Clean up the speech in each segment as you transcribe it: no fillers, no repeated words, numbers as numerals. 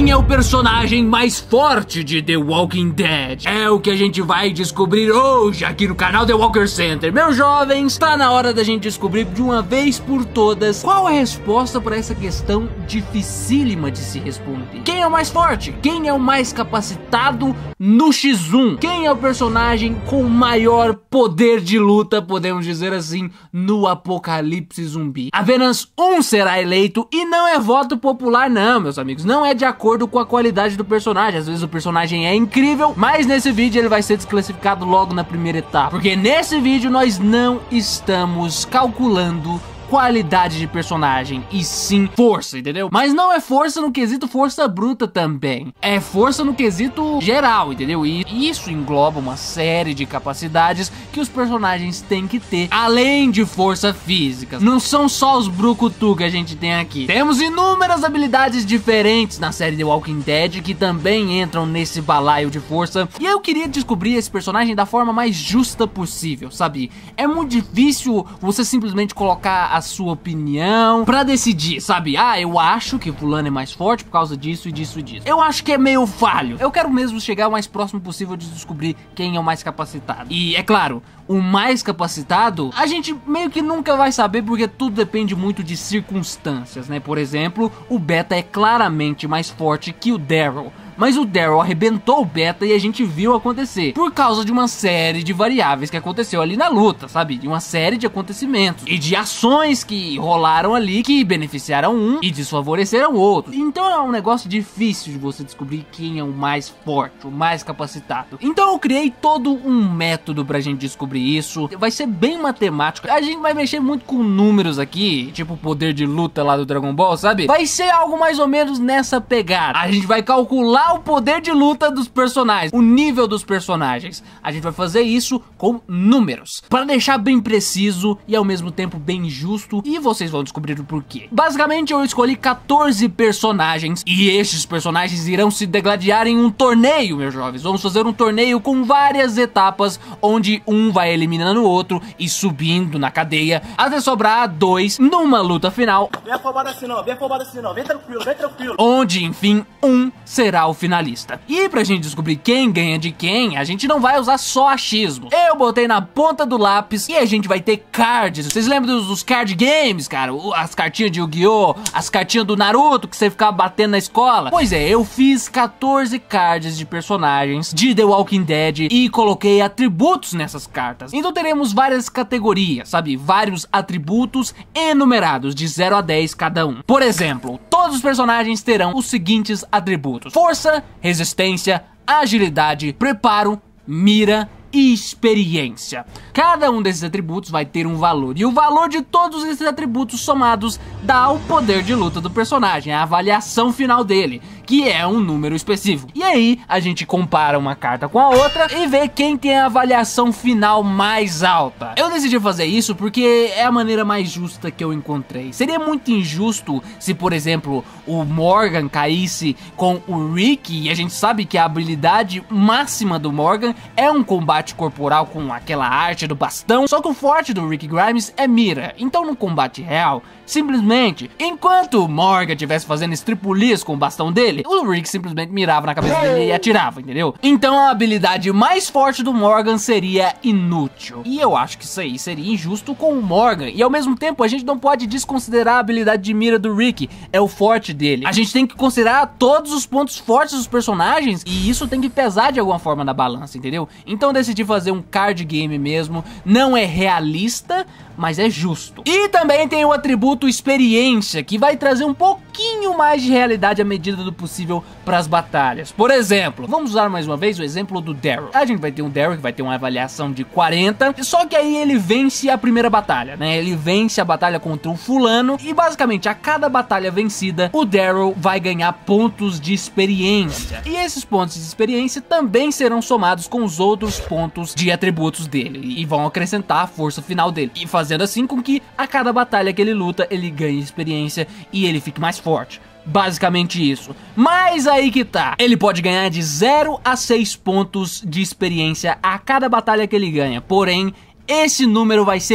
Quem é o personagem mais forte de The Walking Dead? É o que a gente vai descobrir hoje aqui no canal The Walker Center. Meus jovens, tá na hora da gente descobrir de uma vez por todas qual é a resposta para essa questão dificílima de se responder. Quem é o mais forte? Quem é o mais capacitado no X1? Quem é o personagem com maior poder de luta, podemos dizer assim, no apocalipse zumbi? Apenas um será eleito e não é voto popular não, meus amigos. Não é de acordo com a qualidade do personagem. Às vezes o personagem é incrível, mas nesse vídeo ele vai ser desclassificado logo na primeira etapa. Porque nesse vídeo nós não estamos calculando qualidade de personagem, e sim força, entendeu? Mas não é força no quesito força bruta também. É força no quesito geral, entendeu? E isso engloba uma série de capacidades que os personagens têm que ter, além de força física. Não são só os brucutu que a gente tem aqui. Temos inúmeras habilidades diferentes na série The Walking Dead que também entram nesse balaio de força. E eu queria descobrir esse personagem da forma mais justa possível, sabe? É muito difícil você simplesmente colocar a sua opinião pra decidir, sabe? Ah, eu acho que fulano é mais forte por causa disso e disso e disso. Eu acho que é meio falho. Eu quero mesmo chegar o mais próximo possível de descobrir quem é o mais capacitado. E é claro, o mais capacitado a gente meio que nunca vai saber, porque tudo depende muito de circunstâncias, né? Por exemplo, o Beta é claramente mais forte que o Daryl, mas o Daryl arrebentou o Beta e a gente viu acontecer por causa de uma série de variáveis que aconteceu ali na luta, sabe? De uma série de acontecimentos e de ações que rolaram ali que beneficiaram um e desfavoreceram o outro. Então é um negócio difícil de você descobrir quem é o mais forte, o mais capacitado. Então eu criei todo um método pra gente descobrir isso. Vai ser bem matemático. A gente vai mexer muito com números aqui, tipo o poder de luta lá do Dragon Ball, sabe? Vai ser algo mais ou menos nessa pegada. A gente vai calcular o poder de luta dos personagens, o nível dos personagens. A gente vai fazer isso com números, para deixar bem preciso e ao mesmo tempo bem justo, e vocês vão descobrir o porquê. Basicamente eu escolhi 14 personagens e estes personagens irão se degladiar em um torneio, meus jovens. Vamos fazer um torneio com várias etapas, onde um vai eliminando o outro e subindo na cadeia até sobrar dois numa luta final. Vem afobado assim não, vem afobado assim não, vem tranquilo, vem tranquilo. Onde, enfim, um será o finalista. E pra gente descobrir quem ganha de quem, a gente não vai usar só achismo. Eu botei na ponta do lápis e a gente vai ter cards. Vocês lembram dos card games, cara? As cartinhas de Yu-Gi-Oh!, as cartinhas do Naruto que você ficava batendo na escola? Pois é, eu fiz 14 cards de personagens de The Walking Dead e coloquei atributos nessas cartas. Então teremos várias categorias, sabe? Vários atributos enumerados de 0 a 10 cada um. Por exemplo, todos os personagens terão os seguintes atributos: força, resistência, agilidade, preparo, mira e experiência. Cada um desses atributos vai ter um valor, e o valor de todos esses atributos somados dá o poder de luta do personagem, a avaliação final dele, que é um número específico. E aí a gente compara uma carta com a outra e vê quem tem a avaliação final mais alta. Eu decidi fazer isso porque é a maneira mais justa que eu encontrei. Seria muito injusto se, por exemplo, o Morgan caísse com o Rick, e a gente sabe que a habilidade máxima do Morgan é um combate corporal com aquela arte do bastão, só que o forte do Rick Grimes é mira. Então no combate real, simplesmente, enquanto o Morgan estivesse fazendo estripulias com o bastão dele, o Rick simplesmente mirava na cabeça dele e atirava, entendeu? Então a habilidade mais forte do Morgan seria inútil. E eu acho que isso aí seria injusto com o Morgan. E ao mesmo tempo a gente não pode desconsiderar a habilidade de mira do Rick, é o forte dele. A gente tem que considerar todos os pontos fortes dos personagens, e isso tem que pesar de alguma forma na balança, entendeu? Então decidi fazer um card game mesmo. Não é realista, mas é justo. E também tem o atributo experiência, que vai trazer um pouquinho mais de realidade à medida do possível para as batalhas. Por exemplo, vamos usar mais uma vez o exemplo do Daryl. A gente vai ter um Daryl que vai ter uma avaliação de 40, só que aí ele vence a primeira batalha, né? Ele vence a batalha contra um fulano, e basicamente a cada batalha vencida, o Daryl vai ganhar pontos de experiência. E esses pontos de experiência também serão somados com os outros pontos de atributos dele, e vão acrescentar a força final dele, e fazendo assim com que a cada batalha que ele luta, ele ganhe experiência e ele fique mais forte. Basicamente isso. Mas aí que tá, ele pode ganhar de 0 a 6 pontos de experiência a cada batalha que ele ganha. Porém, esse número vai ser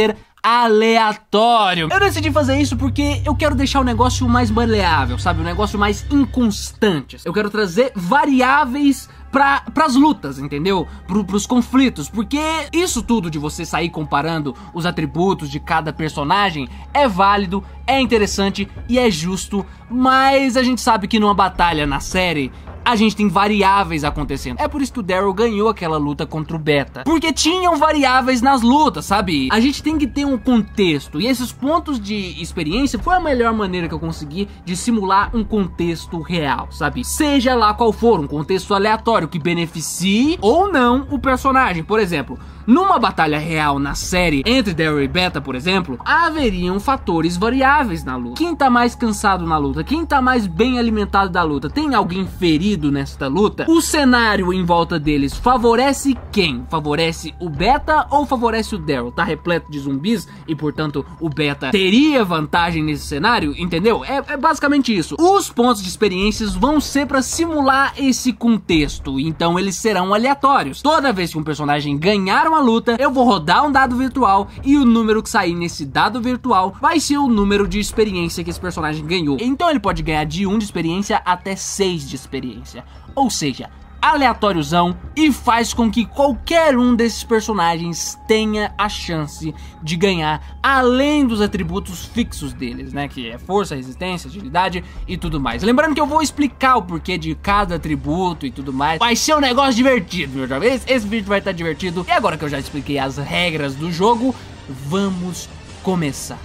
aleatório. Eu decidi fazer isso porque eu quero deixar o negócio mais maleável, sabe? O negócio mais inconstante. Eu quero trazer variáveis pras lutas, entendeu? Pros conflitos, porque isso tudo de você sair comparando os atributos de cada personagem é válido, é interessante e é justo, mas a gente sabe que numa batalha na série a gente tem variáveis acontecendo. É por isso que o Daryl ganhou aquela luta contra o Beta, porque tinham variáveis nas lutas, sabe? A gente tem que ter um contexto, e esses pontos de experiência foi a melhor maneira que eu consegui de simular um contexto real, sabe? Seja lá qual for, um contexto aleatório que beneficie ou não o personagem. Por exemplo, numa batalha real na série entre Daryl e Beta, por exemplo, haveriam fatores variáveis na luta. Quem tá mais cansado na luta? Quem tá mais bem alimentado da luta? Tem alguém ferido nesta luta? O cenário em volta deles favorece quem? Favorece o Beta ou favorece o Daryl? Tá repleto de zumbis e, portanto, o Beta teria vantagem nesse cenário, entendeu? É basicamente isso. Os pontos de experiências vão ser pra simular esse contexto, então eles serão aleatórios. Toda vez que um personagem ganhar uma luta, eu vou rodar um dado virtual e o número que sair nesse dado virtual vai ser o número de experiência que esse personagem ganhou. Então ele pode ganhar de 1 de experiência até 6 de experiência. Ou seja, aleatóriozão, e faz com que qualquer um desses personagens tenha a chance de ganhar, além dos atributos fixos deles, né, que é força, resistência, agilidade e tudo mais. Lembrando que eu vou explicar o porquê de cada atributo e tudo mais. Vai ser um negócio divertido, meu jovem. Esse vídeo vai estar divertido. E agora que eu já expliquei as regras do jogo, vamos começar.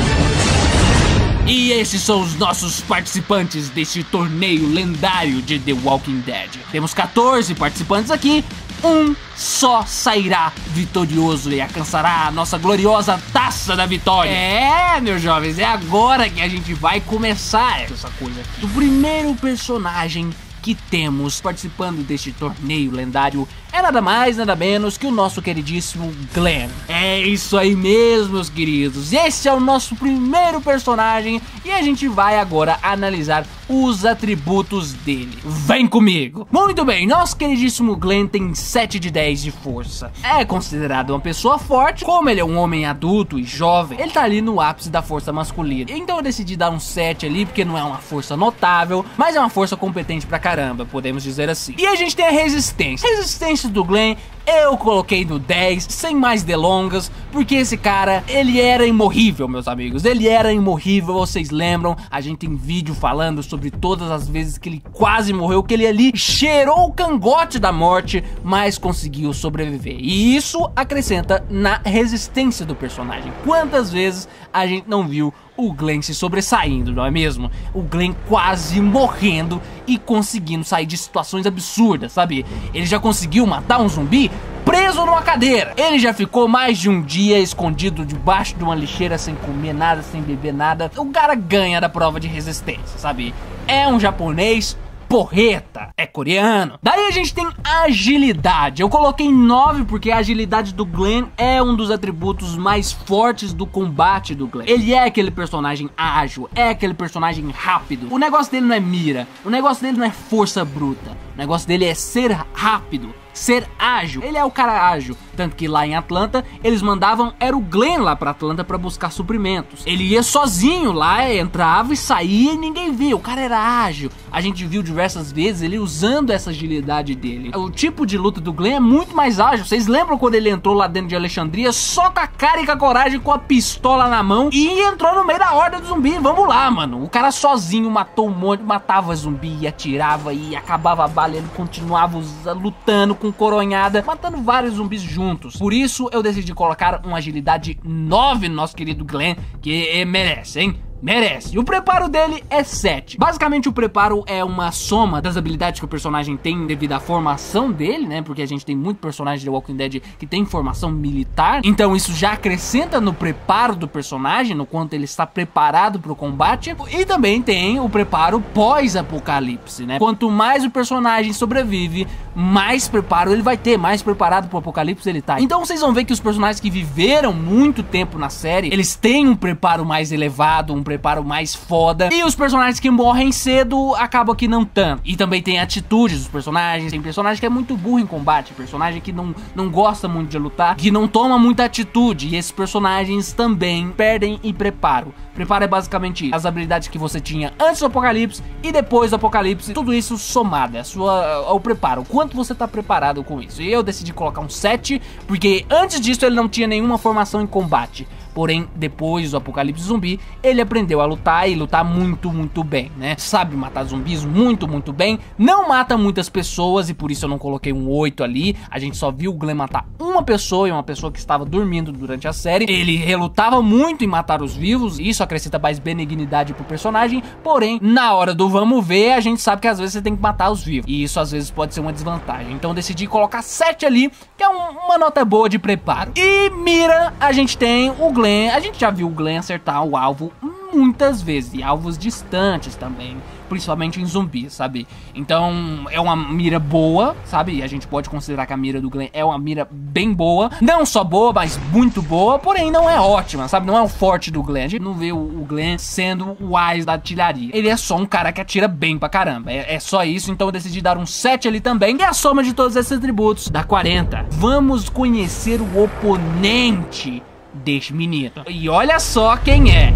E esses são os nossos participantes deste torneio lendário de The Walking Dead. Temos 14 participantes aqui, um só sairá vitorioso e alcançará a nossa gloriosa Taça da Vitória. É, meus jovens, é agora que a gente vai começar essa coisa aqui. O primeiro personagem que temos participando deste torneio lendário é nada mais, nada menos que o nosso queridíssimo Glenn. É isso aí mesmo, meus queridos. Esse é o nosso primeiro personagem e a gente vai agora analisar os atributos dele. Vem comigo! Muito bem, nosso queridíssimo Glenn tem 7 de 10 de força. É considerado uma pessoa forte, como ele é um homem adulto e jovem, ele tá ali no ápice da força masculina. Então eu decidi dar um 7 ali, porque não é uma força notável, mas é uma força competente pra caramba, podemos dizer assim. E a gente tem a resistência. Resistência do Glenn eu coloquei no 10, sem mais delongas, porque esse cara, ele era imorrível, meus amigos. Ele era imorrível, vocês lembram? A gente tem vídeo falando sobre todas as vezes que ele quase morreu, que ele ali cheirou o cangote da morte, mas conseguiu sobreviver. E isso acrescenta na resistência do personagem. Quantas vezes a gente não viu o Glenn se sobressaindo, não é mesmo? O Glenn quase morrendo e conseguindo sair de situações absurdas, sabe? Ele já conseguiu matar um zumbi preso numa cadeira. Ele já ficou mais de um dia escondido debaixo de uma lixeira sem comer nada, sem beber nada. O cara ganha da prova de resistência, sabe? É um japonês porreta, é coreano. Daí a gente tem agilidade. Eu coloquei 9 porque a agilidade do Glenn é um dos atributos mais fortes do combate do Glenn. Ele é aquele personagem ágil, é aquele personagem rápido. O negócio dele não é mira, o negócio dele não é força bruta. O negócio dele é ser rápido, ser ágil. Ele é o cara ágil, tanto que lá em Atlanta eles mandavam, era o Glenn lá pra Atlanta pra buscar suprimentos. Ele ia sozinho lá, entrava e saía e ninguém via. O cara era ágil. A gente viu diversas vezes ele usando essa agilidade dele. O tipo de luta do Glenn é muito mais ágil. Vocês lembram quando ele entrou lá dentro de Alexandria só com a cara e com a coragem, com a pistola na mão, e entrou no meio da horda do zumbi? Vamos lá, mano. O cara sozinho matou um monte, matava zumbi, atirava e acabava a bala. Ele continuava lutando com coronhada, matando vários zumbis juntos. Por isso eu decidi colocar uma agilidade 9 no nosso querido Glenn, que merece, hein? Merece. E o preparo dele é 7. Basicamente o preparo é uma soma das habilidades que o personagem tem devido à formação dele, né? Porque a gente tem muito personagem de The Walking Dead que tem formação militar. Então isso já acrescenta no preparo do personagem, no quanto ele está preparado para o combate. E também tem o preparo pós-apocalipse, né? Quanto mais o personagem sobrevive, mais preparo ele vai ter, mais preparado para o apocalipse ele tá. Então vocês vão ver que os personagens que viveram muito tempo na série, eles têm um preparo mais elevado, um preparo mais foda. E os personagens que morrem cedo acabam que não tanto. E também tem atitudes dos personagens. Tem personagem que é muito burro em combate, personagem que não gosta muito de lutar, que não toma muita atitude. E esses personagens também perdem em preparo. Preparo é basicamente isso, as habilidades que você tinha antes do apocalipse e depois do apocalipse, tudo isso somado, o preparo, o quanto você tá preparado com isso. E eu decidi colocar um 7, porque antes disso ele não tinha nenhuma formação em combate. Porém, depois do apocalipse zumbi, ele aprendeu a lutar e lutar muito, muito bem, né? Sabe matar zumbis muito, muito bem. Não mata muitas pessoas e por isso eu não coloquei um 8 ali. A gente só viu o Glenn matar uma pessoa e uma pessoa que estava dormindo durante a série. Ele relutava muito em matar os vivos. Isso acrescenta mais benignidade pro personagem. Porém, na hora do vamos ver, a gente sabe que às vezes você tem que matar os vivos. E isso às vezes pode ser uma desvantagem. Então eu decidi colocar 7 ali, que é uma nota boa de preparo. E mira, a gente tem o Glenn. A gente já viu o Glenn acertar o alvo muitas vezes, e alvos distantes também, principalmente em zumbis, sabe? Então é uma mira boa, sabe? A gente pode considerar que a mira do Glenn é uma mira bem boa, não só boa, mas muito boa, porém não é ótima, sabe? Não é o forte do Glenn. A gente não vê o Glenn sendo o Wise da artilharia. Ele é só um cara que atira bem pra caramba, é só isso. Então eu decidi dar um 7 ali também, e a soma de todos esses atributos dá 40. Vamos conhecer o oponente deste menino. E olha só quem é.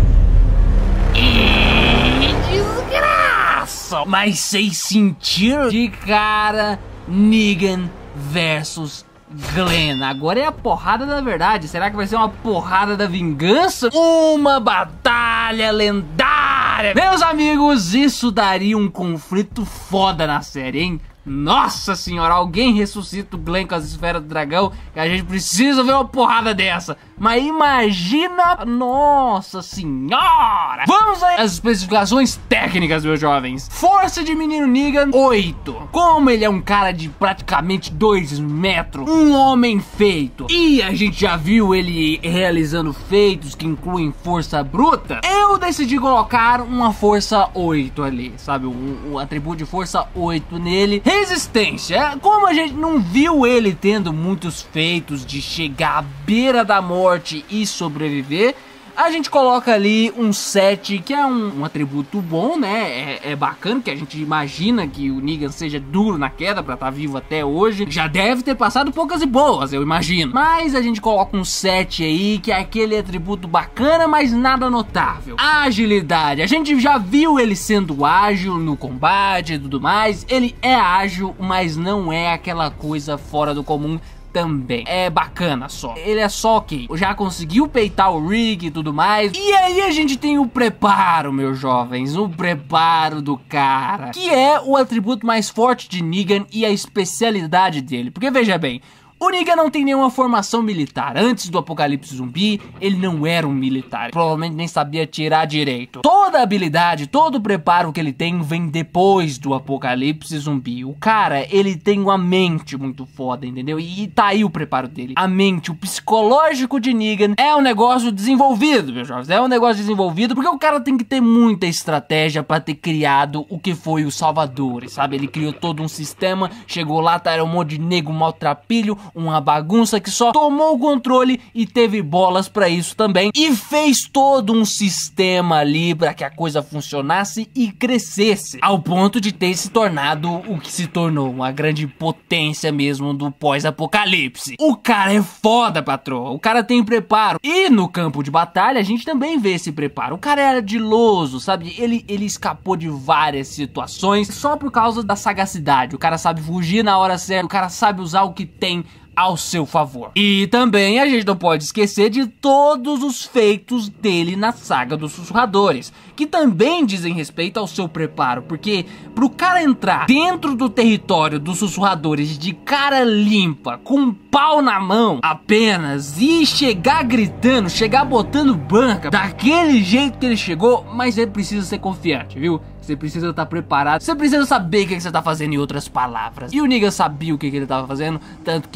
Desgraça! Mas vocês sentiram de cara Negan versus Glenn. Agora é a porrada da verdade. Será que vai ser uma porrada da vingança? Uma batalha lendária! Meus amigos, isso daria um conflito foda na série, hein? Nossa senhora, alguém ressuscita o Glenn com as esferas do dragão, que a gente precisa ver uma porrada dessa. Mas imagina, nossa senhora. Vamos aí às especificações técnicas, meus jovens. Força de menino Negan, 8. Como ele é um cara de praticamente 2 metros, um homem feito, e a gente já viu ele realizando feitos que incluem força bruta, eu decidi colocar uma força 8 ali, sabe? Um atributo de força 8 nele. Resistência, como a gente não viu ele tendo muitos feitos de chegar à beira da morte e sobreviver, a gente coloca ali um 7, que é um atributo bom, né? É bacana, que a gente imagina que o Negan seja duro na queda pra estar vivo até hoje. Já deve ter passado poucas e boas, eu imagino. Mas a gente coloca um 7 aí, que é aquele atributo bacana, mas nada notável. Agilidade, a gente já viu ele sendo ágil no combate e tudo mais. Ele é ágil, mas não é aquela coisa fora do comum. Também é bacana só, ele é só ok, já conseguiu peitar o Rig e tudo mais. E aí a gente tem o preparo, meus jovens, o preparo do cara, que é o atributo mais forte de Negan e a especialidade dele. Porque veja bem, o Negan não tem nenhuma formação militar. Antes do apocalipse zumbi, ele não era um militar. Provavelmente nem sabia tirar direito. Toda a habilidade, todo o preparo que ele tem vem depois do apocalipse zumbi. O cara, ele tem uma mente muito foda, entendeu? E tá aí o preparo dele. A mente, o psicológico de Negan é um negócio desenvolvido, meus jovens. É um negócio desenvolvido porque o cara tem que ter muita estratégia pra ter criado o que foi os Salvadores, sabe? Ele criou todo um sistema, chegou lá, tá, era um monte de nego maltrapilho, uma bagunça que só tomou o controle e teve bolas pra isso também. E fez todo um sistema ali pra que a coisa funcionasse e crescesse, ao ponto de ter se tornado o que se tornou, uma grande potência mesmo do pós-apocalipse. O cara é foda, patroa. O cara tem preparo. E no campo de batalha a gente também vê esse preparo. O cara é ardiloso, sabe? Ele escapou de várias situações só por causa da sagacidade. O cara sabe fugir na hora certa. O cara sabe usar o que tem ao seu favor. E também a gente não pode esquecer de todos os feitos dele na saga dos Sussurradores, que também dizem respeito ao seu preparo, porque pro cara entrar dentro do território dos Sussurradores de cara limpa, com um pau na mão apenas, e chegar gritando, chegar botando banca daquele jeito que ele chegou, mas ele precisa ser confiante, viu? Você precisa estar preparado, você precisa saber o que você está fazendo, em outras palavras. E o Negan sabia o que ele estava fazendo, tanto que ele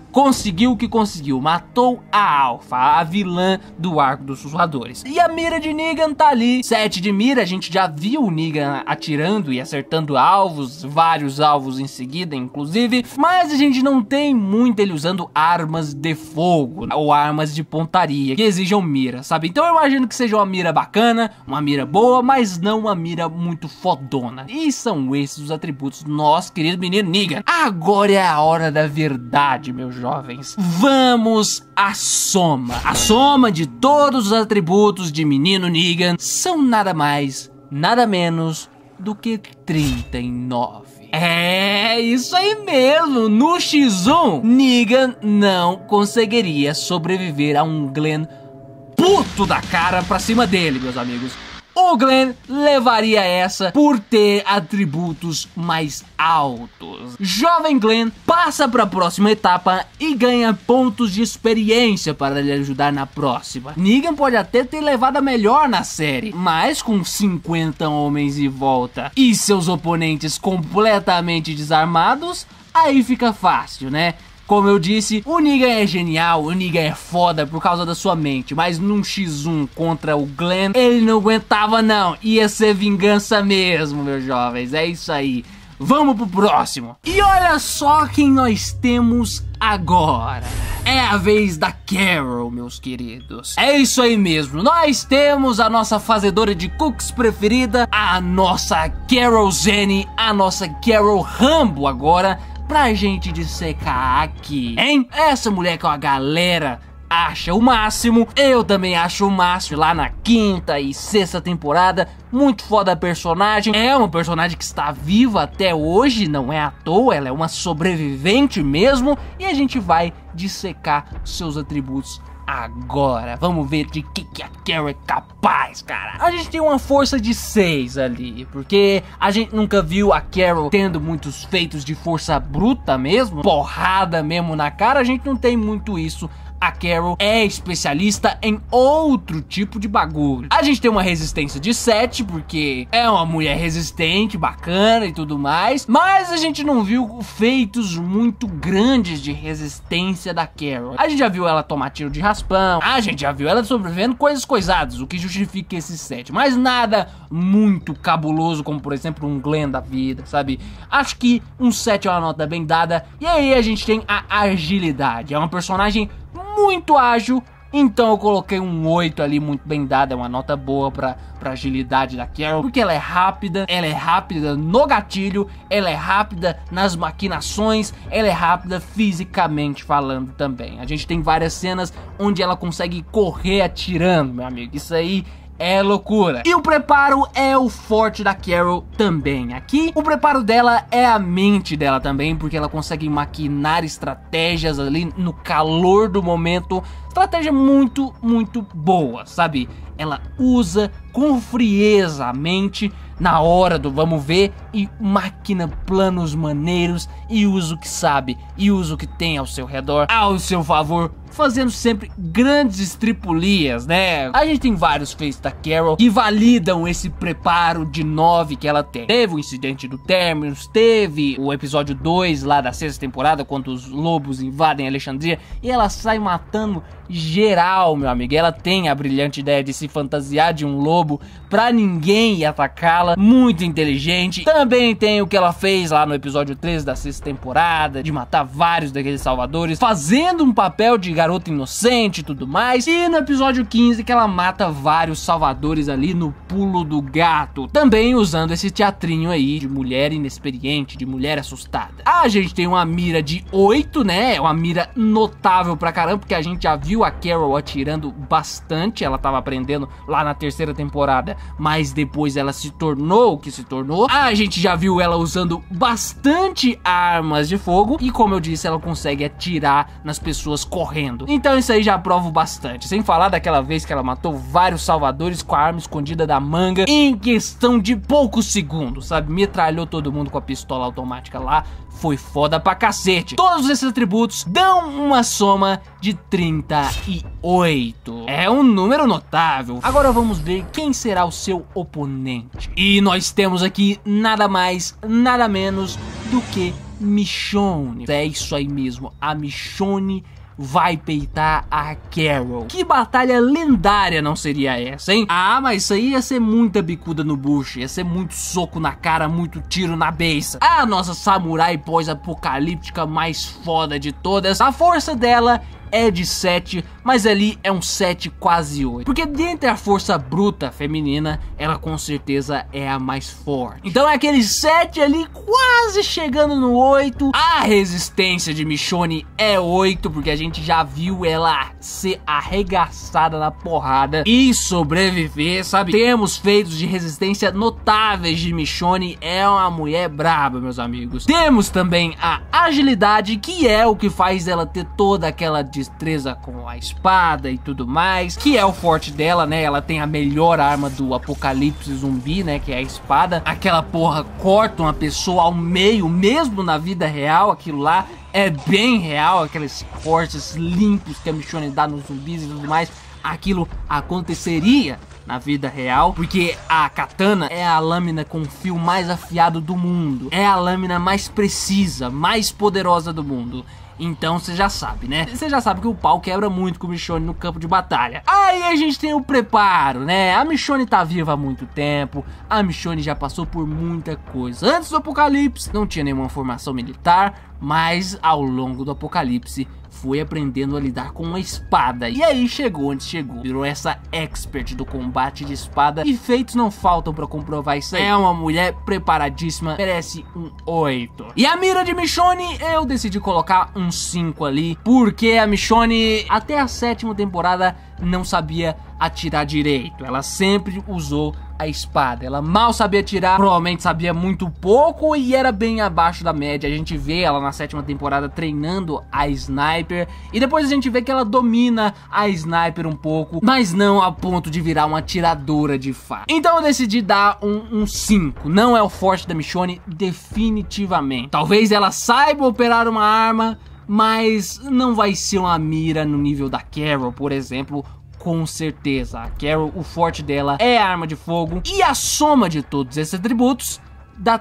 conseguiu o que conseguiu, matou a Alpha, a vilã do arco dos sussurradores. E a mira de Negan tá ali, 7 de mira, a gente já viu o Negan atirando e acertando alvos, vários alvos em seguida, inclusive, mas a gente não tem muito ele usando armas de fogo, ou armas de pontaria, que exijam mira, sabe? Então eu imagino que seja uma mira bacana, uma mira boa, mas não uma mira muito fodona. E são esses os atributos do nosso querido menino Negan. Agora é a hora da verdade, meus jovens. Vamos à soma. A soma de todos os atributos de menino Negan são nada mais, nada menos do que 39. É isso aí mesmo, no X1, Negan não conseguiria sobreviver a um Glenn puto da cara pra cima dele, meus amigos. O Glenn levaria essa por ter atributos mais altos. Jovem Glenn passa para a próxima etapa e ganha pontos de experiência para lhe ajudar na próxima. Negan pode até ter levado a melhor na série, mas com 50 homens em volta e seus oponentes completamente desarmados, aí fica fácil, né? Como eu disse, o Negan é genial, o Negan é foda por causa da sua mente, mas num X1 contra o Glenn, ele não aguentava não, ia ser vingança mesmo, meus jovens, é isso aí. Vamos pro próximo. E olha só quem nós temos agora. É a vez da Carol, meus queridos. É isso aí mesmo, nós temos a nossa fazedora de cookies preferida, a nossa Carol Zane, a nossa Carol Rambo agora, pra gente dissecar aqui, hein? Essa mulher que a galera acha o máximo, eu também acho o máximo, lá na 5ª e 6ª temporada, muito foda a personagem, é uma personagem que está viva até hoje, não é à toa, ela é uma sobrevivente mesmo, e a gente vai dissecar seus atributos agora. Vamos ver de que a Carol é capaz, cara. A gente tem uma força de 6 ali, porque a gente nunca viu a Carol tendo muitos feitos de força bruta mesmo, porrada mesmo na cara, a gente não tem muito isso. A Carol é especialista em outro tipo de bagulho. A gente tem uma resistência de 7, porque é uma mulher resistente, bacana e tudo mais. Mas a gente não viu feitos muito grandes de resistência da Carol. A gente já viu ela tomar tiro de raspão, a gente já viu ela sobrevivendo coisas coisadas, o que justifica esse 7. Mas nada muito cabuloso, como por exemplo um Glenn da vida, sabe? Acho que um 7 é uma nota bem dada. E aí a gente tem a agilidade. É uma personagem muito ágil, então eu coloquei um 8 ali, muito bem dado, é uma nota boa pra agilidade da Carol, porque ela é rápida no gatilho, ela é rápida nas maquinações, ela é rápida fisicamente falando também. A gente tem várias cenas onde ela consegue correr atirando, meu amigo, isso aí é loucura. E o preparo é o forte da Carol também. Aqui, o preparo dela é a mente dela também, porque ela consegue maquinar estratégias ali no calor do momento. Estratégia muito, muito boa, sabe? Ela usa com frieza a mente na hora do vamos ver e maquina planos maneiros e usa o que sabe e usa o que tem ao seu redor ao seu favor, fazendo sempre grandes estripulias, né? A gente tem vários feitos da Carol que validam esse preparo de 9 que ela tem. Teve o incidente do Terminus, teve o episódio 2 lá da 6ª temporada, quando os lobos invadem Alexandria e ela sai matando geral, meu amigo. Ela tem a brilhante ideia de se fantasiar de um lobo pra ninguém ir atacá-la, muito inteligente. Também tem o que ela fez lá no episódio 3 da 6ª temporada, de matar vários daqueles salvadores, fazendo um papel de garota inocente e tudo mais. E no episódio 15 que ela mata vários salvadores ali no pulo do gato, também usando esse teatrinho aí de mulher inexperiente, de mulher assustada. A gente tem uma mira de 8, né? É uma mira notável pra caramba, porque a gente já viu a Carol atirando bastante, ela tava aprendendo lá na 3ª temporada, mas depois ela se tornou o que se tornou. A gente já viu ela usando bastante armas de fogo e, como eu disse, ela consegue atirar nas pessoas correndo. Então isso aí já prova bastante, sem falar daquela vez que ela matou vários salvadores com a arma escondida da manga em questão de poucos segundos, sabe? Metralhou todo mundo com a pistola automática lá, foi foda pra cacete. Todos esses atributos dão uma soma de 38. É um número notável. Agora vamos ver quem será o seu oponente. E nós temos aqui nada mais, nada menos do que Michonne. É isso aí mesmo, a Michonne vai peitar a Carol. Que batalha lendária não seria essa, hein? Ah, mas isso aí ia ser muita bicuda no bucho, ia ser muito soco na cara, muito tiro na beiça. A nossa samurai pós-apocalíptica mais foda de todas, a força dela é de 7, mas ali é um 7 quase 8. Porque dentre a força bruta feminina, ela com certeza é a mais forte. Então é aquele 7 ali quase chegando no 8. A resistência de Michonne é 8, porque a gente já viu ela ser arregaçada na porrada e sobreviver, sabe? Temos feitos de resistência notáveis de Michonne, é uma mulher braba, meus amigos. Temos também a agilidade, que é o que faz ela ter toda aquela destreza com a espada e tudo mais, que é o forte dela, né? Ela tem a melhor arma do apocalipse zumbi, né? Que é a espada. Aquela porra corta uma pessoa ao meio, mesmo na vida real. Aquilo lá é bem real, aqueles cortes limpos que a Michonne dá nos zumbis e tudo mais. Aquilo aconteceria na vida real, porque a katana é a lâmina com fio mais afiado do mundo, é a lâmina mais precisa, mais poderosa do mundo. Então você já sabe, né? Você já sabe que o pau quebra muito com o Michonne no campo de batalha. Aí a gente tem o preparo, né? A Michonne tá viva há muito tempo. A Michonne já passou por muita coisa. Antes do apocalipse não tinha nenhuma formação militar, mas ao longo do apocalipse foi aprendendo a lidar com uma espada. E aí chegou onde chegou. Virou essa expert do combate de espada. E feitos não faltam pra comprovar isso aí. É uma mulher preparadíssima. Merece um 8. E a mira de Michonne, eu decidi colocar um 5 ali. Porque a Michonne, até a 7ª temporada, não sabia atirar direito. Ela sempre usou a espada. Ela mal sabia atirar, provavelmente sabia muito pouco e era bem abaixo da média. A gente vê ela na 7ª temporada treinando a sniper e depois a gente vê que ela domina a sniper um pouco, mas não a ponto de virar uma atiradora de fato. Então eu decidi dar um 5. Não é o forte da Michonne, definitivamente. Talvez ela saiba operar uma arma, mas não vai ser uma mira no nível da Carol, por exemplo. Com certeza, a Carol, o forte dela é a arma de fogo. E a soma de todos esses atributos dá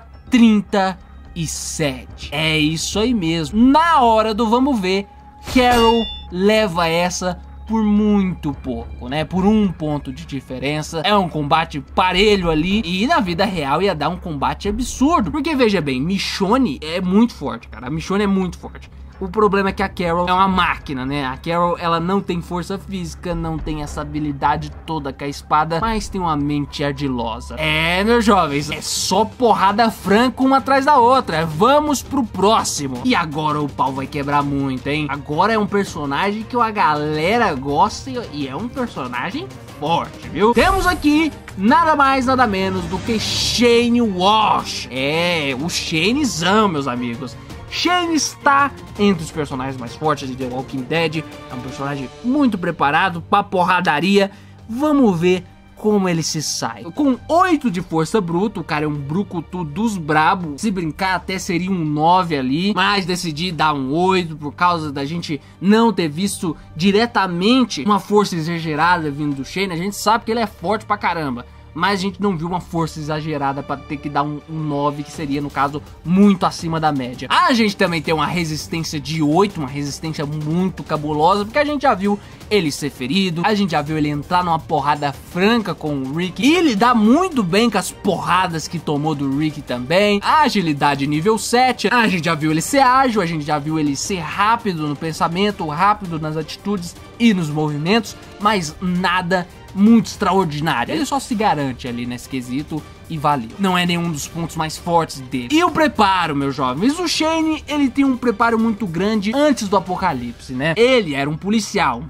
37. É isso aí mesmo. Na hora do vamos ver, Carol leva essa por muito pouco, né? Por 1 ponto de diferença. É um combate parelho ali. E na vida real ia dar um combate absurdo. Porque veja bem, Michonne é muito forte, cara. A Michonne é muito forte. O problema é que a Carol é uma máquina, né? A Carol, ela não tem força física, não tem essa habilidade toda com a espada, mas tem uma mente ardilosa. É, meus jovens, é só porrada franca uma atrás da outra. Vamos pro próximo. E agora o pau vai quebrar muito, hein? Agora é um personagem que a galera gosta e é um personagem forte, viu? Temos aqui nada mais, nada menos do que Shane Walsh. É, o Shanezão, meus amigos. Shane está entre os personagens mais fortes de The Walking Dead. É um personagem muito preparado pra porradaria. Vamos ver como ele se sai. Com 8 de força bruta, o cara é um brucutu dos brabos. Se brincar até seria um 9 ali, mas decidi dar um 8 por causa da gente não ter visto diretamente uma força exagerada vindo do Shane. A gente sabe que ele é forte pra caramba, mas a gente não viu uma força exagerada para ter que dar um 9, que seria, no caso, muito acima da média. A gente também tem uma resistência de 8, uma resistência muito cabulosa, porque a gente já viu ele ser ferido, a gente já viu ele entrar numa porrada franca com o Rick, e ele dá muito bem com as porradas que tomou do Rick também. A agilidade nível 7, a gente já viu ele ser ágil, a gente já viu ele ser rápido no pensamento, rápido nas atitudes e nos movimentos, mas nada muito extraordinário. Ele só se garante ali nesse quesito e valeu. Não é nenhum dos pontos mais fortes dele. E o preparo, meus jovens, o Shane, ele tem um preparo muito grande antes do apocalipse, né? Ele era um policial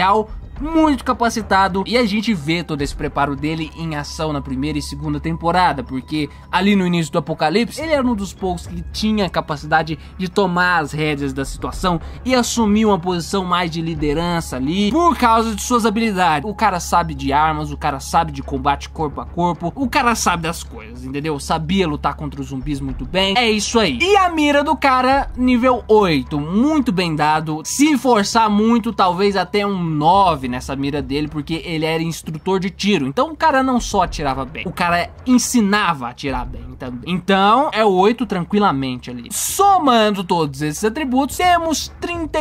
muito capacitado, e a gente vê todo esse preparo dele em ação na 1ª e 2ª temporada, porque ali no início do apocalipse ele era um dos poucos que tinha a capacidade de tomar as rédeas da situação e assumir uma posição mais de liderança ali, por causa de suas habilidades. O cara sabe de armas, o cara sabe de combate corpo a corpo, o cara sabe das coisas, entendeu? Sabia lutar contra os zumbis muito bem, é isso aí. E a mira do cara, nível 8, muito bem dado. Se forçar muito, talvez até um 9, nessa mira dele, porque ele era instrutor de tiro. Então o cara não só atirava bem, o cara ensinava a atirar bem também. Então é 8 tranquilamente ali. Somando todos esses atributos, temos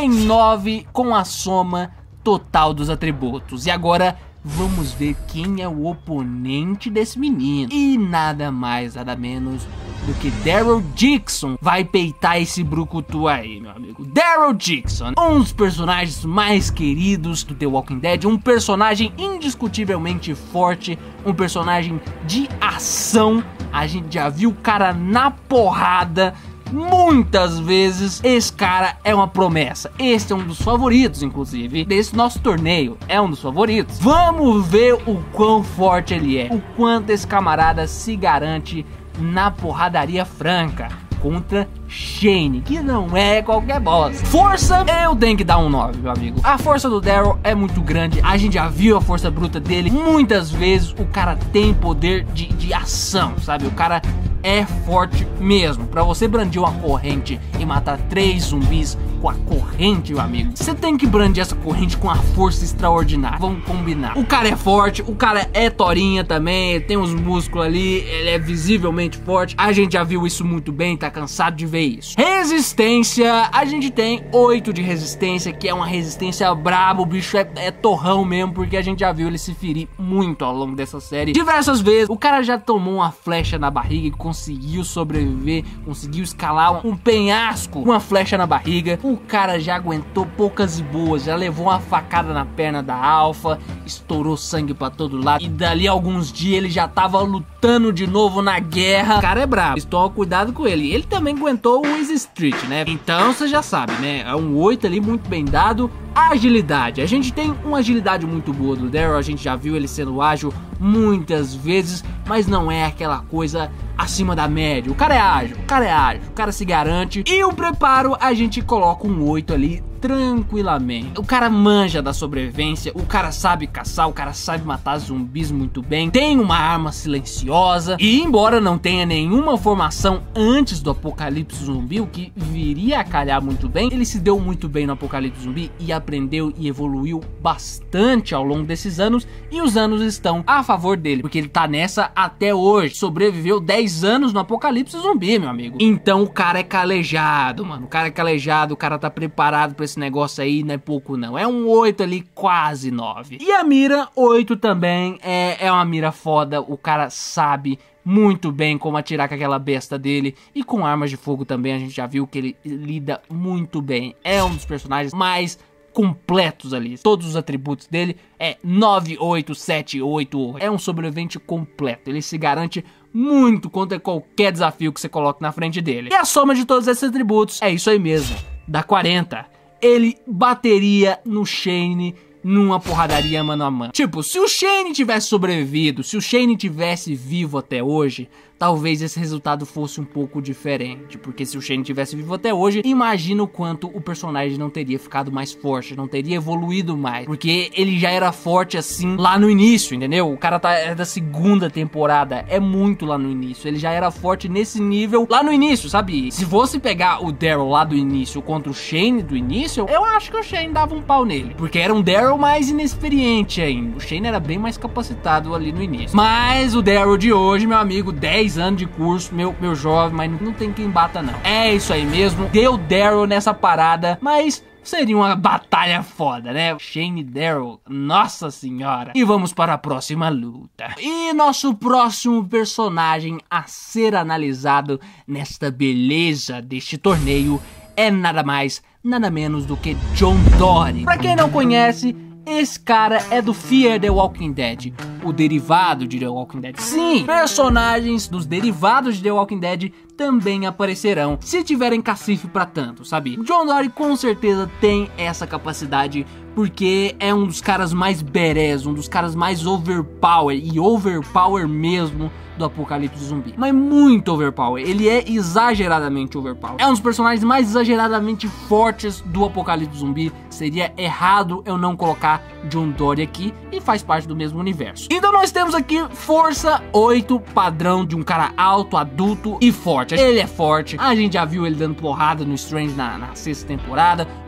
39 com a soma total dos atributos. E agora vamos ver quem é o oponente desse menino. E nada mais, nada menos do que Daryl Dixon vai peitar esse brucutu aí, meu amigo. Daryl Dixon, um dos personagens mais queridos do The Walking Dead, um personagem indiscutivelmente forte, um personagem de ação. A gente já viu o cara na porrada muitas vezes. Esse cara é uma promessa. Esse é um dos favoritos, inclusive, desse nosso torneio. É um dos favoritos. Vamos ver o quão forte ele é, o quanto esse camarada se garante na porradaria franca contra Shane, que não é qualquer boss. Força, eu tenho que dar um 9, meu amigo. A força do Daryl é muito grande. A gente já viu a força bruta dele muitas vezes. O cara tem poder de ação, sabe? O cara é forte mesmo. Pra você brandir uma corrente e matar 3 zumbis com a corrente, meu amigo, você tem que brandir essa corrente com a força extraordinária. Vamos combinar. O cara é forte, o cara é torinha também, ele tem uns músculos ali, ele é visivelmente forte. A gente já viu isso muito bem, tá cansado de ver isso. Resistência, a gente tem 8 de resistência, que é uma resistência braba. O bicho é torrão mesmo, porque a gente já viu ele se ferir muito ao longo dessa série diversas vezes. O cara já tomou uma flecha na barriga e conseguiu sobreviver, conseguiu escalar um penhasco com uma flecha na barriga. O cara já aguentou poucas e boas, já levou uma facada na perna da Alpha, estourou sangue pra todo lado, e dali a alguns dias ele já tava lutando de novo na guerra. O cara é brabo, estou cuidado com ele. Ele também aguentou o Easy Street, né? Então você já sabe, né? É um 8 ali muito bem dado. Agilidade, a gente tem uma agilidade muito boa do Daryl, a gente já viu ele sendo ágil muitas vezes, mas não é aquela coisa acima da média. O cara é ágil, o cara é ágil, o cara se garante. E o preparo, a gente coloca um 8 ali tranquilamente. O cara manja da sobrevivência, o cara sabe caçar, o cara sabe matar zumbis muito bem, tem uma arma silenciosa, e embora não tenha nenhuma formação antes do apocalipse zumbi, o que viria a calhar muito bem, ele se deu muito bem no apocalipse zumbi e aprendeu e evoluiu bastante ao longo desses anos, e os anos estão a favor dele, porque ele tá nessa até hoje. Sobreviveu 10 anos no apocalipse zumbi, meu amigo. Então o cara é calejado, mano. O cara é calejado, o cara tá preparado pra esse negócio aí, não é pouco não. É um 8 ali, quase 9. E a mira, 8 também, é uma mira foda. O cara sabe muito bem como atirar com aquela besta dele, e com armas de fogo também a gente já viu que ele lida muito bem. É um dos personagens mais completos ali. Todos os atributos dele é 9, 8, 7, 8, 8. É um sobrevivente completo. Ele se garante muito contra qualquer desafio que você coloque na frente dele. E a soma de todos esses atributos é isso aí mesmo, dá 40. Ele bateria no Shane numa porradaria mano a mano. Tipo, se o Shane tivesse sobrevivido, se o Shane tivesse vivo até hoje, talvez esse resultado fosse um pouco diferente, porque se o Shane tivesse vivo até hoje, imagina o quanto o personagem não teria ficado mais forte, não teria evoluído mais, porque ele já era forte assim lá no início, entendeu? O cara é da segunda temporada, é muito lá no início, ele já era forte nesse nível lá no início, sabe? Se fosse pegar o Daryl lá do início contra o Shane do início, eu acho que o Shane dava um pau nele, porque era um Daryl mais inexperiente ainda. O Shane era bem mais capacitado ali no início. Mas o Daryl de hoje, meu amigo, 10 anos de curso, meu jovem, mas não tem quem bata não. É isso aí mesmo, deu Daryl nessa parada, mas seria uma batalha foda, né? Shane e Daryl, nossa senhora. E vamos para a próxima luta. E nosso próximo personagem a ser analisado nesta beleza deste torneio é nada mais, nada menos do que John Dory. Pra quem não conhece, esse cara é do Fear the Walking Dead, o derivado de The Walking Dead. Sim, personagens dos derivados de The Walking Dead também aparecerão, se tiverem cacife pra tanto, sabe? O John Dory com certeza tem essa capacidade, porque é um dos caras mais badass, um dos caras mais overpower, e overpower mesmo, do apocalipse zumbi. Mas muito overpower, ele é exageradamente overpower. É um dos personagens mais exageradamente fortes do apocalipse zumbi. Seria errado eu não colocar John Dory aqui, e faz parte do mesmo universo. Então nós temos aqui força 8, padrão de um cara alto, adulto e forte. Ele é forte, a gente já viu ele dando porrada no Strange na 6ª temporada.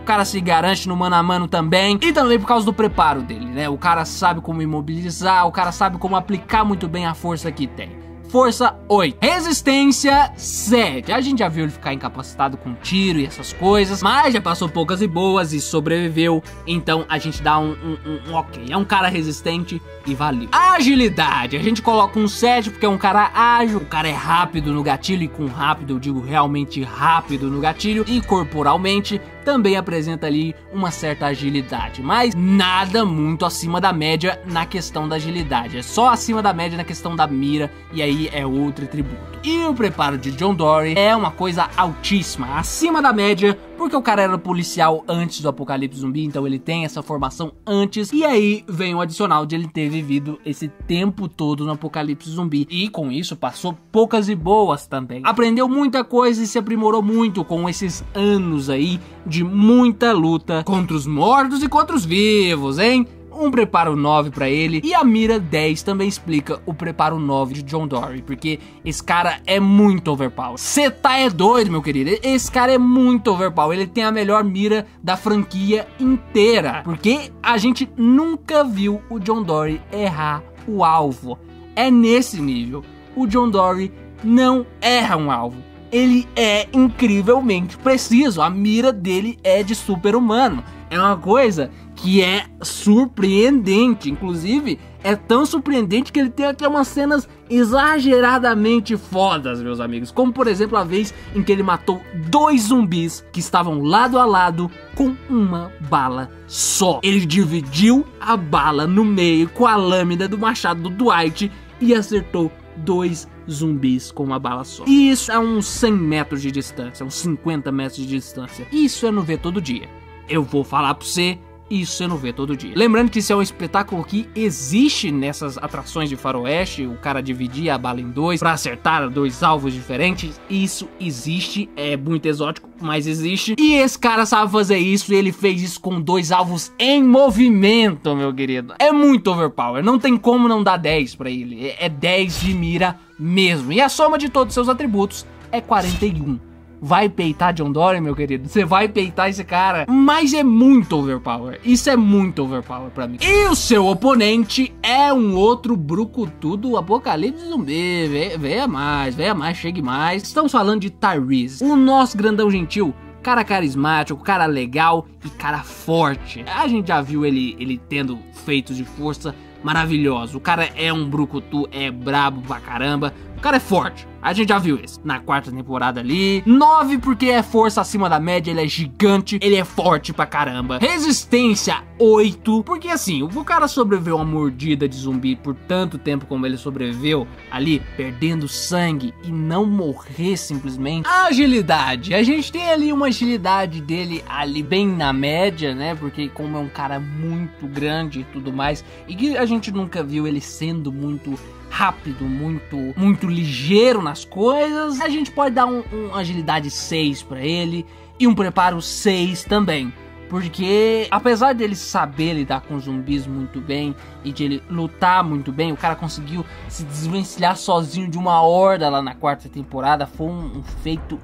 o cara se garante no mano a mano também, e também por causa do preparo dele, né? O cara sabe como imobilizar, o cara sabe como aplicar muito bem a força que tem. Força 8. Resistência 7. A gente já viu ele ficar incapacitado com tiro e essas coisas, mas já passou poucas e boas e sobreviveu. Então a gente dá um ok. É um cara resistente e valeu. Agilidade. A gente coloca um 7 porque é um cara ágil. O cara é rápido no gatilho, e com rápido eu digo realmente rápido no gatilho. E corporalmente também apresenta ali uma certa agilidade, mas nada muito acima da média na questão da agilidade. É só acima da média na questão da mira, e aí é outro atributo. E o preparo de John Dory é uma coisa altíssima, acima da média, porque o cara era policial antes do apocalipse zumbi, então ele tem essa formação antes, e aí vem o adicional de ele ter vivido esse tempo todo no apocalipse zumbi, e com isso passou poucas e boas também. Aprendeu muita coisa e se aprimorou muito com esses anos aí de muita luta contra os mortos e contra os vivos, hein? Um preparo 9 pra ele, e a mira 10 também explica o preparo 9 de John Dory, porque esse cara é muito overpower. Cê tá doido, meu querido, esse cara é muito overpower, ele tem a melhor mira da franquia inteira, porque a gente nunca viu o John Dory errar o alvo. É nesse nível, o John Dory não erra um alvo. Ele é incrivelmente preciso, a mira dele é de super-humano. É uma coisa que é surpreendente, inclusive é tão surpreendente que ele tem até umas cenas exageradamente fodas, meus amigos. Como por exemplo a vez em que ele matou 2 zumbis que estavam lado a lado com uma bala só. Ele dividiu a bala no meio com a lâmina do machado do Dwight e acertou 2 zumbis com uma bala só. E isso é uns 100 metros de distância, uns 50 metros de distância. Isso você não vê todo dia. Eu vou falar pra você, isso você não vê todo dia. Lembrando que isso é um espetáculo que existe nessas atrações de faroeste, o cara dividir a bala em 2 pra acertar 2 alvos diferentes. Isso existe, é muito exótico, mas existe. E esse cara sabe fazer isso, e ele fez isso com 2 alvos em movimento, meu querido. É muito overpower, não tem como não dar 10 pra ele. É 10 de mira mesmo. E a soma de todos os seus atributos é 41. Vai peitar John Dory, meu querido? Você vai peitar esse cara? Mas é muito overpower. Isso é muito overpower pra mim. E o seu oponente é um outro brucutu do apocalipse zumbi. Venha mais, chegue mais. Estamos falando de Tyrese, o nosso grandão gentil. Cara carismático, cara legal e cara forte. A gente já viu ele tendo feitos de força maravilhosos. O cara é um brucutu, é brabo pra caramba. O cara é forte. A gente já viu isso na 4ª temporada ali. 9 porque é força acima da média, ele é gigante, ele é forte pra caramba. Resistência 8, porque assim, o cara sobreviveu a uma mordida de zumbi por tanto tempo como ele sobreviveu ali, perdendo sangue e não morrer simplesmente. Agilidade, a gente tem ali uma agilidade dele ali bem na média, né? Porque como é um cara muito grande e tudo mais, e que a gente nunca viu ele sendo muito rápido, muito ligeiro nas coisas, a gente pode dar um agilidade 6 pra ele e um preparo 6 também. Porque apesar dele saber lidar com zumbis muito bem e de ele lutar muito bem, o cara conseguiu se desvencilhar sozinho de uma horda lá na 4ª temporada. Foi um feito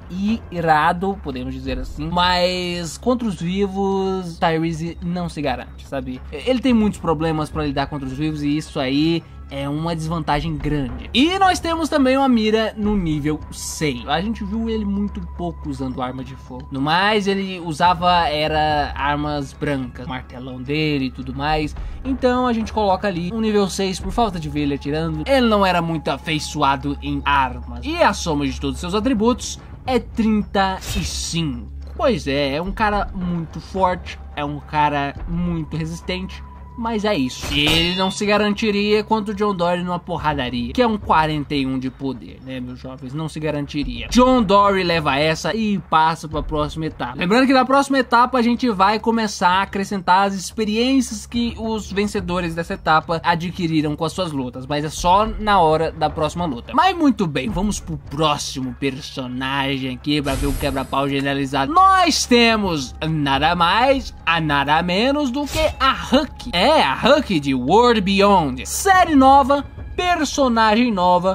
irado, podemos dizer assim. Mas contra os vivos, Tyrese não se garante, sabe? Ele tem muitos problemas pra lidar contra os vivos e isso aí é uma desvantagem grande. E nós temos também uma mira no nível 6. A gente viu ele muito pouco usando arma de fogo. No mais, ele usava armas brancas, o martelão dele e tudo mais. Então a gente coloca ali um nível 6 por falta de ver ele atirando. Ele não era muito afeiçoado em armas. E a soma de todos os seus atributos é 35. Pois é um cara muito forte, é um cara muito resistente. Mas é isso. Ele não se garantiria contra o John Dory numa porradaria, que é um 41 de poder, né, meus jovens? Não se garantiria. John Dory leva essa e passa para a próxima etapa. Lembrando que na próxima etapa a gente vai começar a acrescentar as experiências que os vencedores dessa etapa adquiriram com as suas lutas, mas é só na hora da próxima luta. Mas muito bem, vamos pro próximo personagem aqui para ver o quebra-pau generalizado. Nós temos nada mais, nada menos do que a Huck. A Huck de World Beyond. Série nova, personagem nova,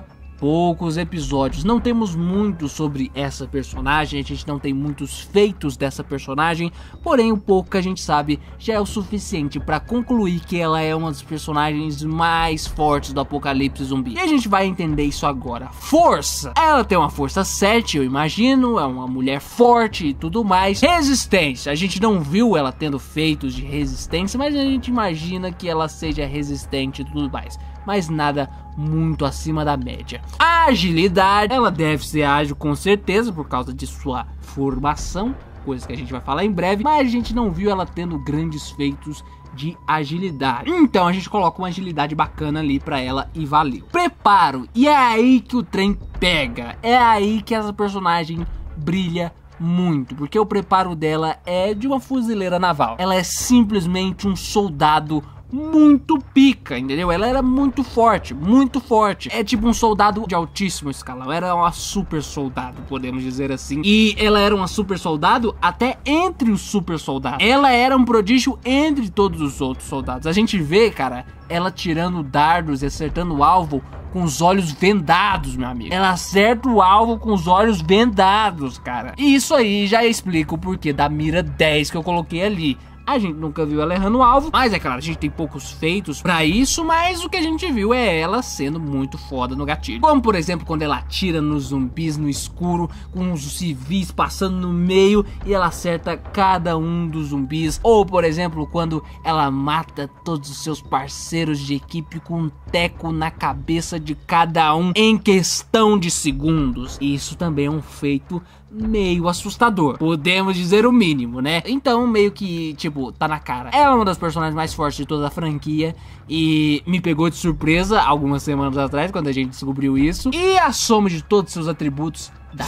poucos episódios. Não temos muito sobre essa personagem, a gente não tem muitos feitos dessa personagem, porém o pouco que a gente sabe já é o suficiente pra concluir que ela é uma das personagens mais fortes do apocalipse zumbi. E a gente vai entender isso agora. Força! Ela tem uma força 7, eu imagino, é uma mulher forte e tudo mais. Resistência, a gente não viu ela tendo feitos de resistência, mas a gente imagina que ela seja resistente e tudo mais, mas nada muito acima da média. Agilidade, ela deve ser ágil com certeza por causa de sua formação, coisa que a gente vai falar em breve, mas a gente não viu ela tendo grandes feitos de agilidade. Então a gente coloca uma agilidade bacana ali pra ela e valeu. Preparo, e é aí que o trem pega, é aí que essa personagem brilha muito, porque o preparo dela é de uma fuzileira naval. Ela é simplesmente um soldado muito pica, entendeu? Ela era muito forte, muito forte. É tipo um soldado de altíssimo escalão. Era uma super soldado, podemos dizer assim. E ela era uma super soldado até entre os super soldados. Ela era um prodígio entre todos os outros soldados. A gente vê, cara, ela tirando dardos e acertando o alvo com os olhos vendados, meu amigo. Ela acerta o alvo com os olhos vendados, cara. E isso aí já explica o porquê da mira 10 que eu coloquei ali. A gente nunca viu ela errando o alvo, mas é claro, a gente tem poucos feitos pra isso, mas o que a gente viu é ela sendo muito foda no gatilho. Como, por exemplo, quando ela atira nos zumbis no escuro, com os civis passando no meio e ela acerta cada um dos zumbis. Ou, por exemplo, quando ela mata todos os seus parceiros de equipe com um teco na cabeça de cada um em questão de segundos. Isso também é um feito meio assustador, podemos dizer o mínimo, né? Então meio que, tipo, tá na cara. É uma das personagens mais fortes de toda a franquia e me pegou de surpresa algumas semanas atrás quando a gente descobriu isso. E a soma de todos os seus atributos dá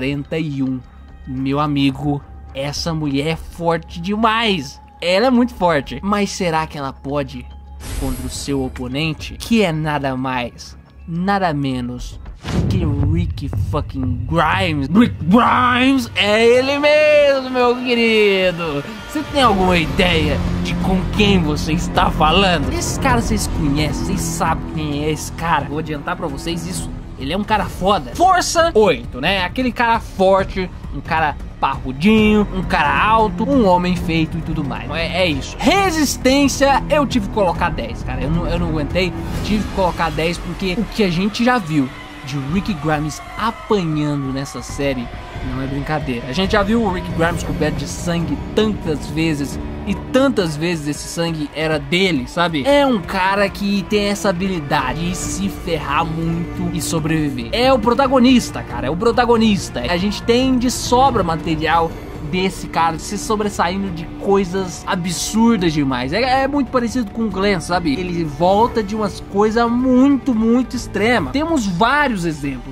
41. Meu amigo, essa mulher é forte demais. Ela é muito forte. Mas será que ela pode contra o seu oponente, que é nada mais, nada menos que Rick fucking Grimes? Rick Grimes é ele mesmo, meu querido. Você tem alguma ideia de com quem você está falando? Esse cara vocês conhecem, vocês sabem quem é esse cara. Vou adiantar pra vocês isso. Ele é um cara foda. Força 8, né? Aquele cara forte, um cara parrudinho, um cara alto, um homem feito e tudo mais. É isso. Resistência, eu tive que colocar 10, cara. Eu não aguentei, tive que colocar 10 porque o que a gente já viu de Rick Grimes apanhando nessa série não é brincadeira. A gente já viu o Rick Grimes coberto de sangue tantas vezes, e tantas vezes esse sangue era dele, sabe? É um cara que tem essa habilidade de se ferrar muito e sobreviver. É o protagonista, cara, é o protagonista. A gente tem de sobra material desse cara se sobressaindo de coisas absurdas demais. É muito parecido com o Glenn, sabe? Ele volta de umas coisas muito extremas. Temos vários exemplos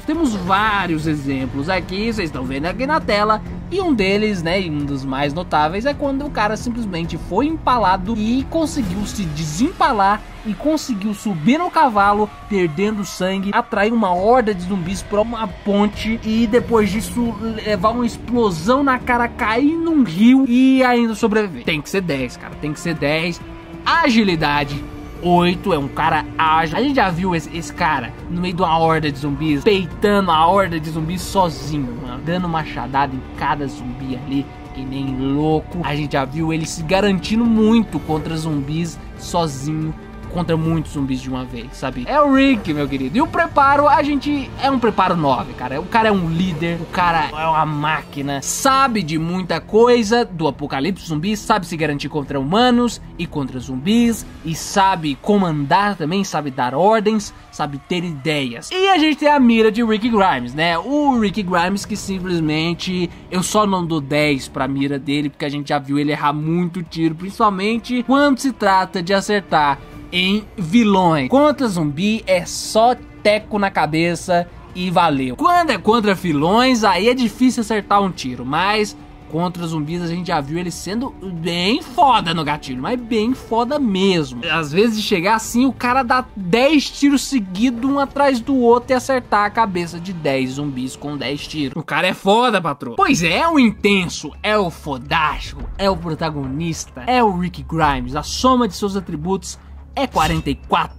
aqui, vocês estão vendo aqui na tela. E um deles, né, e um dos mais notáveis, é quando o cara simplesmente foi empalado e conseguiu se desempalar e conseguiu subir no cavalo, perdendo sangue, atrair uma horda de zumbis para uma ponte e depois disso levar uma explosão na cara, cair num rio e ainda sobreviver. Tem que ser 10, cara, tem que ser 10. Agilidade 8, é um cara ágil. A gente já viu esse cara no meio de uma horda de zumbis, peitando a horda de zumbis sozinho, mano, dando machadada em cada zumbi ali, que nem louco. A gente já viu ele se garantindo muito contra zumbis sozinho, contra muitos zumbis de uma vez, sabe? É o Rick, meu querido. E o preparo, a gente é um preparo 9, cara. O cara é um líder, o cara é uma máquina, sabe de muita coisa do apocalipse zumbi, sabe se garantir contra humanos e contra zumbis, e sabe comandar também, sabe dar ordens, sabe ter ideias. E a gente tem a mira de Rick Grimes, né? O Rick Grimes que simplesmente eu só não dou 10 pra mira dele, porque a gente já viu ele errar muito tiro, principalmente quando se trata de acertar em vilões. Contra zumbi é só teco na cabeça e valeu. Quando é contra vilões, aí é difícil acertar um tiro, mas contra zumbis a gente já viu ele sendo bem foda no gatilho, mas bem foda mesmo. Às vezes de chegar assim, o cara dá 10 tiros seguidos um atrás do outro e acertar a cabeça de 10 zumbis com 10 tiros. O cara é foda, patroa. Pois é o intenso, é o fodástico, é o protagonista, é o Rick Grimes. A soma de seus atributos é 44,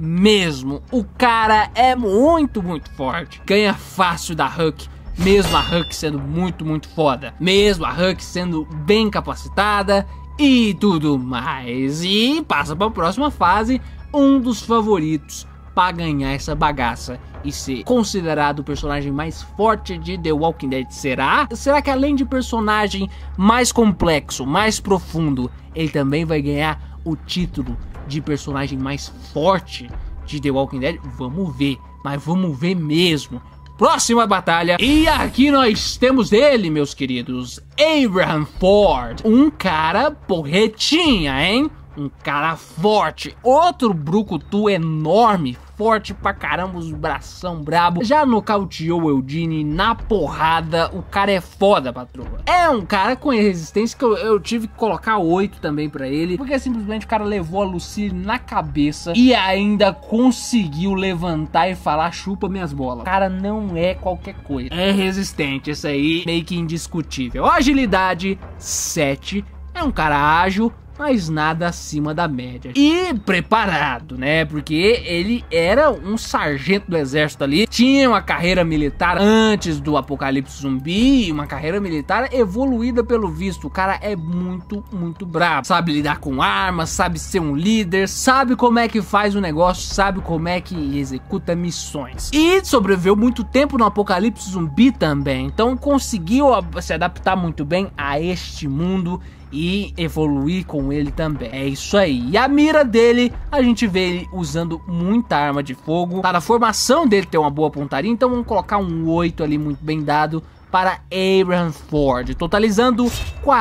mesmo. O cara é muito forte. Ganha fácil da Hulk, mesmo a Hulk sendo muito foda. Mesmo a Hulk sendo bem capacitada e tudo mais. E passa para a próxima fase, um dos favoritos para ganhar essa bagaça e ser considerado o personagem mais forte de The Walking Dead. Será? Será que além de personagem mais complexo, mais profundo, ele também vai ganhar o título de personagem mais forte de The Walking Dead? Vamos ver, mas vamos ver mesmo. Próxima batalha, e aqui nós temos ele, meus queridos, Abraham Ford, um cara porretinha, hein? Um cara forte, outro brucutu enorme, forte pra caramba, os bração brabo. Já nocauteou o Eugene na porrada, o cara é foda, patroa. É um cara com resistência que eu tive que colocar 8 também pra ele, porque simplesmente o cara levou a Lucille na cabeça e ainda conseguiu levantar e falar: chupa minhas bolas. O cara não é qualquer coisa, é resistente, isso aí meio que indiscutível. Agilidade 7, é um cara ágil, mas nada acima da média. E preparado, né? Porque ele era um sargento do exército ali, tinha uma carreira militar antes do apocalipse zumbi, uma carreira militar evoluída pelo visto. O cara é muito brabo. Sabe lidar com armas, sabe ser um líder, sabe como é que faz o negócio, sabe como é que executa missões. E sobreviveu muito tempo no apocalipse zumbi também. Então conseguiu se adaptar muito bem a este mundo e evoluir com ele também. É isso aí. E a mira dele, a gente vê ele usando muita arma de fogo. Tá, na formação dele tem uma boa pontaria, então vamos colocar um 8 ali muito bem dado para Abraham Ford, totalizando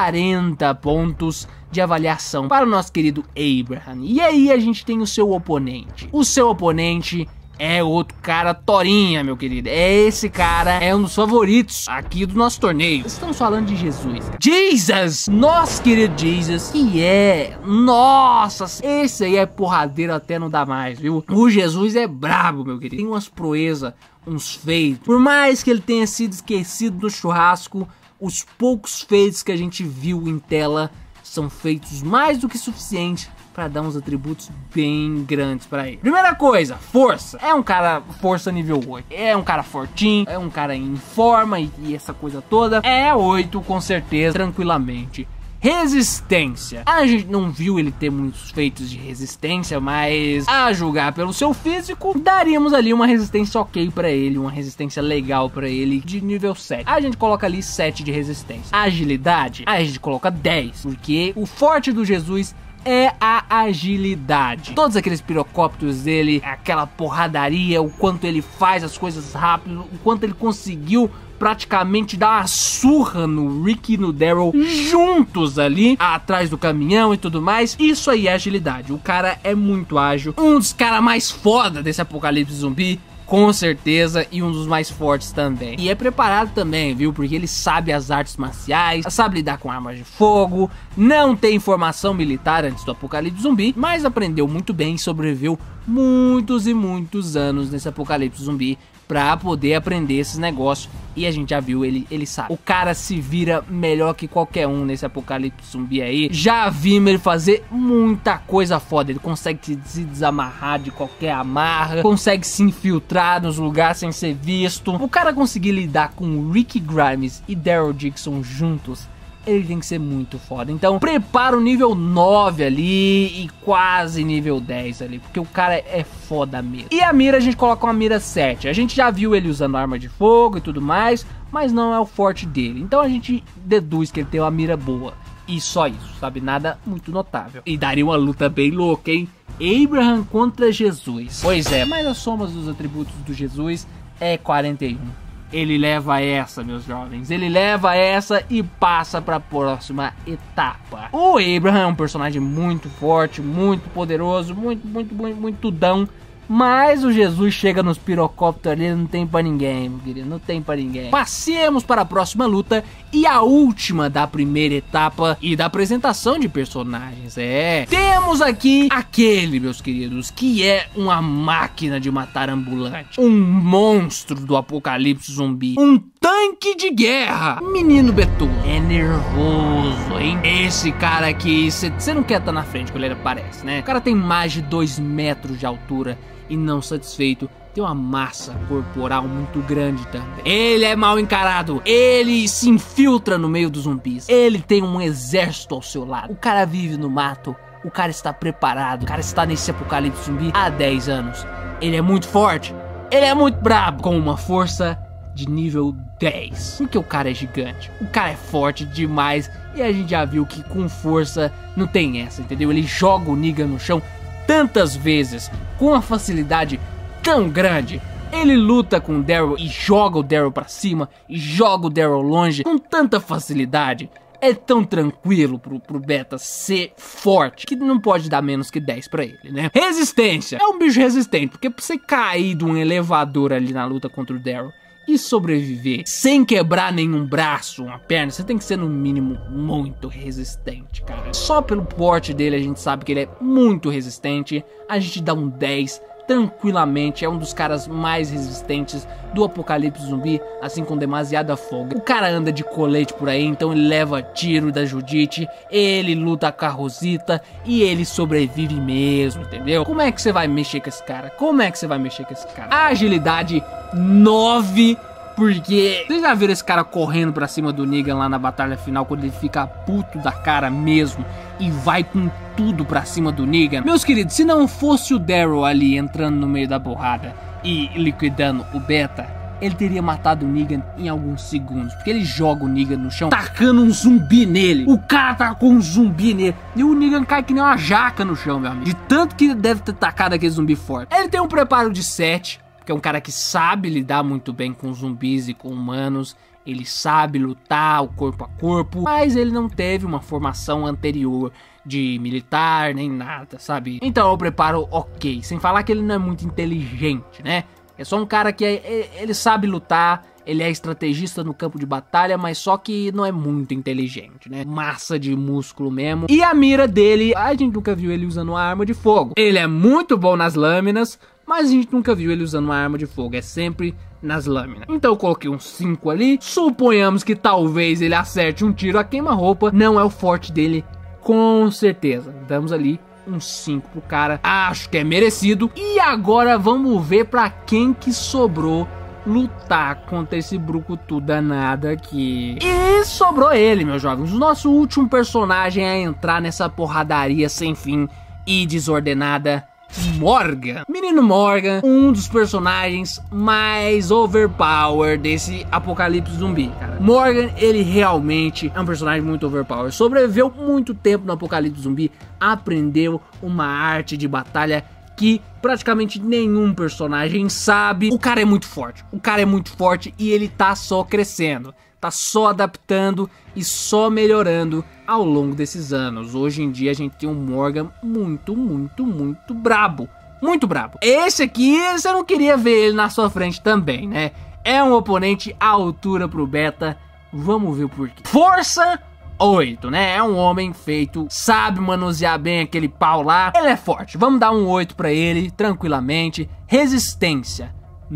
40 pontos de avaliação para o nosso querido Abraham. E aí a gente tem o seu oponente. O seu oponente é outro cara torinha, meu querido. Esse cara é um dos favoritos aqui do nosso torneio. Estamos falando de Jesus. Jesus! Nosso querido Jesus. Que é... Nossa! Esse aí é porradeiro até não dá mais, viu? O Jesus é brabo, meu querido. Tem umas proezas, uns feitos. Por mais que ele tenha sido esquecido no churrasco, os poucos feitos que a gente viu em tela são feitos mais do que suficiente para dar uns atributos bem grandes para ele. Primeira coisa, força. É um cara força nível 8. É um cara fortinho, é um cara em forma e essa coisa toda. É 8 com certeza, tranquilamente. Resistência. A gente não viu ele ter muitos feitos de resistência, mas a julgar pelo seu físico, daríamos ali uma resistência ok pra ele, uma resistência legal pra ele de nível 7. A gente coloca ali 7 de resistência. Agilidade, a gente coloca 10, porque o forte do Jesus é a agilidade. Todos aqueles pirocópteros dele, aquela porradaria, o quanto ele faz as coisas rápido, o quanto ele conseguiu praticamente dar uma surra no Rick e no Daryl juntos ali, atrás do caminhão e tudo mais. Isso aí é agilidade. O cara é muito ágil. Um dos caras mais foda desse apocalipse zumbi, com certeza, e um dos mais fortes também. E é preparado também, viu? Porque ele sabe as artes marciais, sabe lidar com armas de fogo, não tem formação militar antes do apocalipse zumbi, mas aprendeu muito bem e sobreviveu muitos e muitos anos nesse apocalipse zumbi pra poder aprender esses negócios. E a gente já viu, ele sabe. O cara se vira melhor que qualquer um nesse apocalipse zumbi aí. Já vimos ele fazer muita coisa foda. Ele consegue se desamarrar de qualquer amarra, consegue se infiltrar nos lugares sem ser visto. O cara conseguir lidar com Rick Grimes e Daryl Dixon juntos, ele tem que ser muito foda. Então prepara o nível 9 ali e quase nível 10 ali, porque o cara é foda mesmo. E a mira, a gente coloca uma mira 7. A gente já viu ele usando arma de fogo e tudo mais, mas não é o forte dele. Então a gente deduz que ele tem uma mira boa. E só isso, sabe? Nada muito notável. E daria uma luta bem louca, hein? Abraham contra Jesus. Pois é, mas a soma dos atributos do Jesus é 41. Ele leva essa, meus jovens. Ele leva essa e passa para a próxima etapa. O Abraham é um personagem muito forte, muito poderoso, muito tudão. Mas o Jesus chega nos pirocópteros ali, não tem pra ninguém, meu querido, não tem pra ninguém. Passemos para a próxima luta e a última da primeira etapa e da apresentação de personagens. Temos aqui aquele, meus queridos, que é uma máquina de matar ambulante, um monstro do apocalipse zumbi, um tanque de guerra. Menino Betulo é nervoso, hein? Esse cara aqui, você não quer estar na frente quando ele aparece, né? O cara tem mais de 2 metros de altura e, não satisfeito, tem uma massa corporal muito grande também. Ele é mal encarado, ele se infiltra no meio dos zumbis, ele tem um exército ao seu lado. O cara vive no mato, o cara está preparado, o cara está nesse apocalipse zumbi há 10 anos. Ele é muito forte, ele é muito brabo, com uma força de nível 10. Porque o cara é gigante, o cara é forte demais e a gente já viu que com força não tem essa, entendeu? Ele joga o Negan no chão tantas vezes, com uma facilidade tão grande. Ele luta com o Daryl e joga o Daryl pra cima e joga o Daryl longe com tanta facilidade. É tão tranquilo pro Beta ser forte que não pode dar menos que 10 pra ele, né? Resistência. É um bicho resistente, porque pra você cair de um elevador ali na luta contra o Daryl e sobreviver sem quebrar nenhum braço, uma perna, você tem que ser no mínimo muito resistente, cara. Só pelo porte dele a gente sabe que ele é muito resistente. A gente dá um 10 tranquilamente, é um dos caras mais resistentes do apocalipse zumbi, assim, com demasiada folga. O cara anda de colete por aí, então ele leva tiro da Judite, ele luta com a Rosita e ele sobrevive mesmo, entendeu? Como é que você vai mexer com esse cara? Como é que você vai mexer com esse cara? Agilidade 9, porque vocês já viram esse cara correndo pra cima do Negan lá na batalha final, quando ele fica puto da cara mesmo e vai com tudo pra cima do Negan? Meus queridos, se não fosse o Daryl ali entrando no meio da porrada e liquidando o Beta, ele teria matado o Negan em alguns segundos, porque ele joga o Negan no chão, tacando um zumbi nele. O cara tá com um zumbi nele e o Negan cai que nem uma jaca no chão, meu amigo, de tanto que ele deve ter tacado aquele zumbi forte. Ele tem um preparo de 7, porque é um cara que sabe lidar muito bem com zumbis e com humanos. Ele sabe lutar o corpo a corpo, mas ele não teve uma formação anterior de militar nem nada, sabe? Então eu preparo ok, sem falar que ele não é muito inteligente, né? É só um cara que ele sabe lutar, ele é estrategista no campo de batalha, mas só que não é muito inteligente, né? Massa de músculo mesmo. E a mira dele, a gente nunca viu ele usando uma arma de fogo. Ele é muito bom nas lâminas, mas a gente nunca viu ele usando uma arma de fogo, é sempre nas lâminas. Então eu coloquei um 5 ali. Suponhamos que talvez ele acerte um tiro a queima-roupa, não é o forte dele, com certeza. Damos ali um 5 pro cara, acho que é merecido. E agora vamos ver pra quem que sobrou lutar contra esse brucutu danado aqui. E sobrou ele, meus jovens, o nosso último personagem a entrar nessa porradaria sem fim e desordenada, Morgan. Menino Morgan, um dos personagens mais overpower desse apocalipse zumbi, cara. Morgan, ele realmente é um personagem muito overpower. Sobreviveu muito tempo no apocalipse zumbi, aprendeu uma arte de batalha que praticamente nenhum personagem sabe. O cara é muito forte, o cara é muito forte e ele tá só crescendo, tá só adaptando e só melhorando ao longo desses anos. Hoje em dia a gente tem um Morgan muito brabo, muito brabo. Esse aqui, você não queria ver ele na sua frente também, né? É um oponente à altura pro Beta, vamos ver o porquê. Força 8, né? É um homem feito, sabe manusear bem aquele pau lá. Ele é forte, vamos dar um 8 pra ele, tranquilamente. Resistência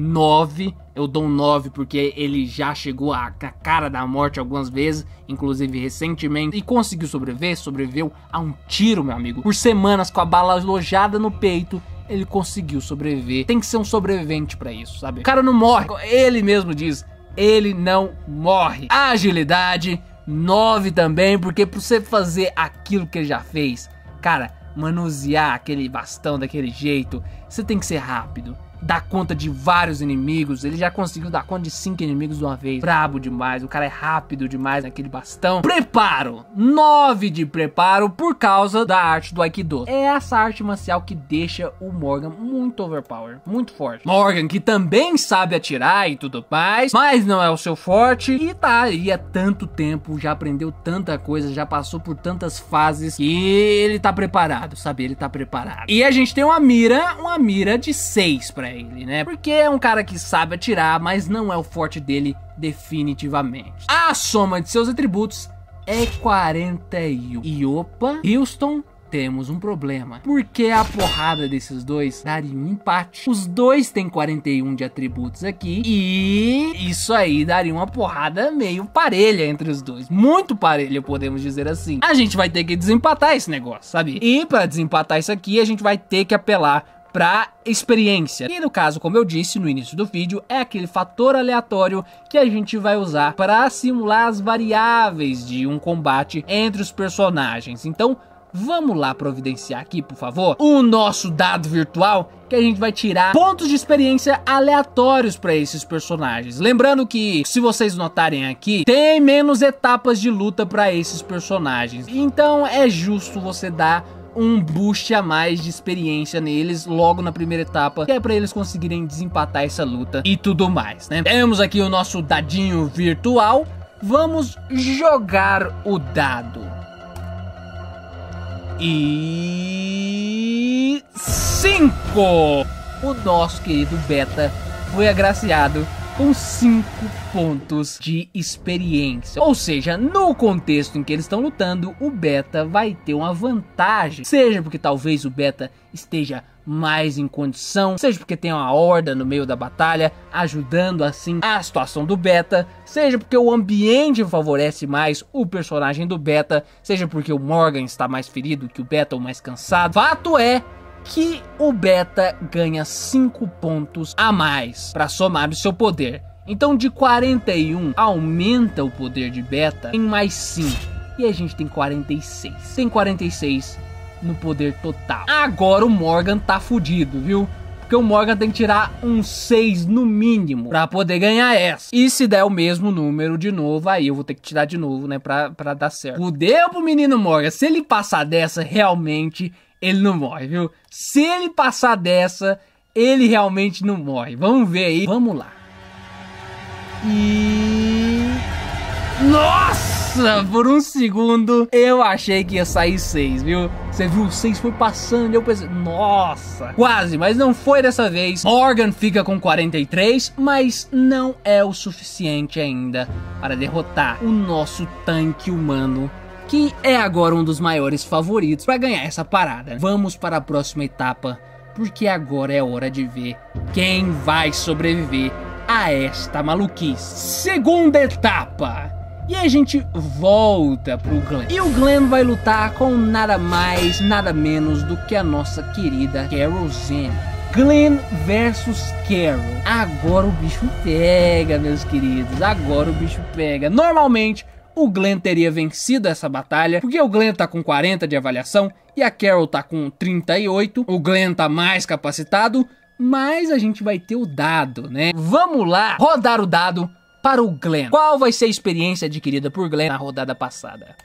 9, eu dou um 9 porque ele já chegou à cara da morte algumas vezes, inclusive recentemente, e conseguiu sobreviver, sobreviveu a um tiro, meu amigo. Por semanas com a bala alojada no peito, ele conseguiu sobreviver. Tem que ser um sobrevivente pra isso, sabe? O cara não morre, ele mesmo diz, ele não morre. Agilidade 9 também, porque pra você fazer aquilo que ele já fez, cara, manusear aquele bastão daquele jeito, você tem que ser rápido, dar conta de vários inimigos. Ele já conseguiu dar conta de 5 inimigos de uma vez. Brabo demais, o cara é rápido demais naquele bastão. Preparo, 9 de preparo por causa da arte do Aikido. É essa arte marcial que deixa o Morgan muito overpower, muito forte. Morgan, que também sabe atirar e tudo mais, mas não é o seu forte e tá aí há tanto tempo, já aprendeu tanta coisa, já passou por tantas fases que ele tá preparado, sabe? Ele tá preparado. E a gente tem uma mira de 6 pra ele, né? Porque é um cara que sabe atirar, mas não é o forte dele definitivamente. A soma de seus atributos é 41. E opa, Houston temos um problema, porque a porrada desses dois daria um empate. Os dois têm 41 de atributos aqui e isso aí daria uma porrada meio parelha entre os dois, muito parelha, podemos dizer assim. A gente vai ter que desempatar esse negócio, sabe? E para desempatar isso aqui, a gente vai ter que apelar pra experiência. E no caso, como eu disse no início do vídeo, é aquele fator aleatório que a gente vai usar para simular as variáveis de um combate entre os personagens. Então, vamos lá providenciar aqui, por favor, o nosso dado virtual, que a gente vai tirar pontos de experiência aleatórios para esses personagens. Lembrando que, se vocês notarem aqui, tem menos etapas de luta para esses personagens. Então, é justo você dar um boost a mais de experiência neles logo na primeira etapa, que é para eles conseguirem desempatar essa luta e tudo mais, né? Temos aqui o nosso dadinho virtual. Vamos jogar o dado. E 5! O nosso querido Beta foi agraciado com 5 pontos de experiência. Ou seja, no contexto em que eles estão lutando, o Beta vai ter uma vantagem. Seja porque talvez o Beta esteja mais em condição, seja porque tem uma horda no meio da batalha, ajudando assim a situação do Beta, seja porque o ambiente favorece mais o personagem do Beta, seja porque o Morgan está mais ferido que o Beta ou mais cansado. Fato é que o Beta ganha 5 pontos a mais para somar o seu poder. Então de 41 aumenta o poder de Beta em mais 5 e a gente tem 46. Tem 46 no poder total. Agora o Morgan tá fudido, viu? Porque o Morgan tem que tirar um 6 no mínimo pra poder ganhar essa. E se der o mesmo número de novo, aí eu vou ter que tirar de novo, né? Pra dar certo. Fudeu pro menino Morgan. Se ele passar dessa, realmente ele não morre, viu? Se ele passar dessa, ele realmente não morre. Vamos ver aí. Vamos lá. E... nossa! Por um segundo eu achei que ia sair 6, viu? Você viu, o 6 foi passando e eu pensei, nossa, quase, mas não foi dessa vez. Morgan fica com 43, mas não é o suficiente ainda para derrotar o nosso tanque humano, que é agora um dos maiores favoritos para ganhar essa parada. Vamos para a próxima etapa, porque agora é hora de ver quem vai sobreviver a esta maluquice. Segunda etapa. E a gente volta pro Glenn. E o Glenn vai lutar com nada mais, nada menos do que a nossa querida Carol Zen. Glenn versus Carol. Agora o bicho pega, meus queridos. Agora o bicho pega. Normalmente, o Glenn teria vencido essa batalha, porque o Glenn tá com 40 de avaliação e a Carol tá com 38. O Glenn tá mais capacitado, mas a gente vai ter o dado, né? Vamos lá rodar o dado para o Glenn. Qual vai ser a experiência adquirida por Glenn na rodada passada?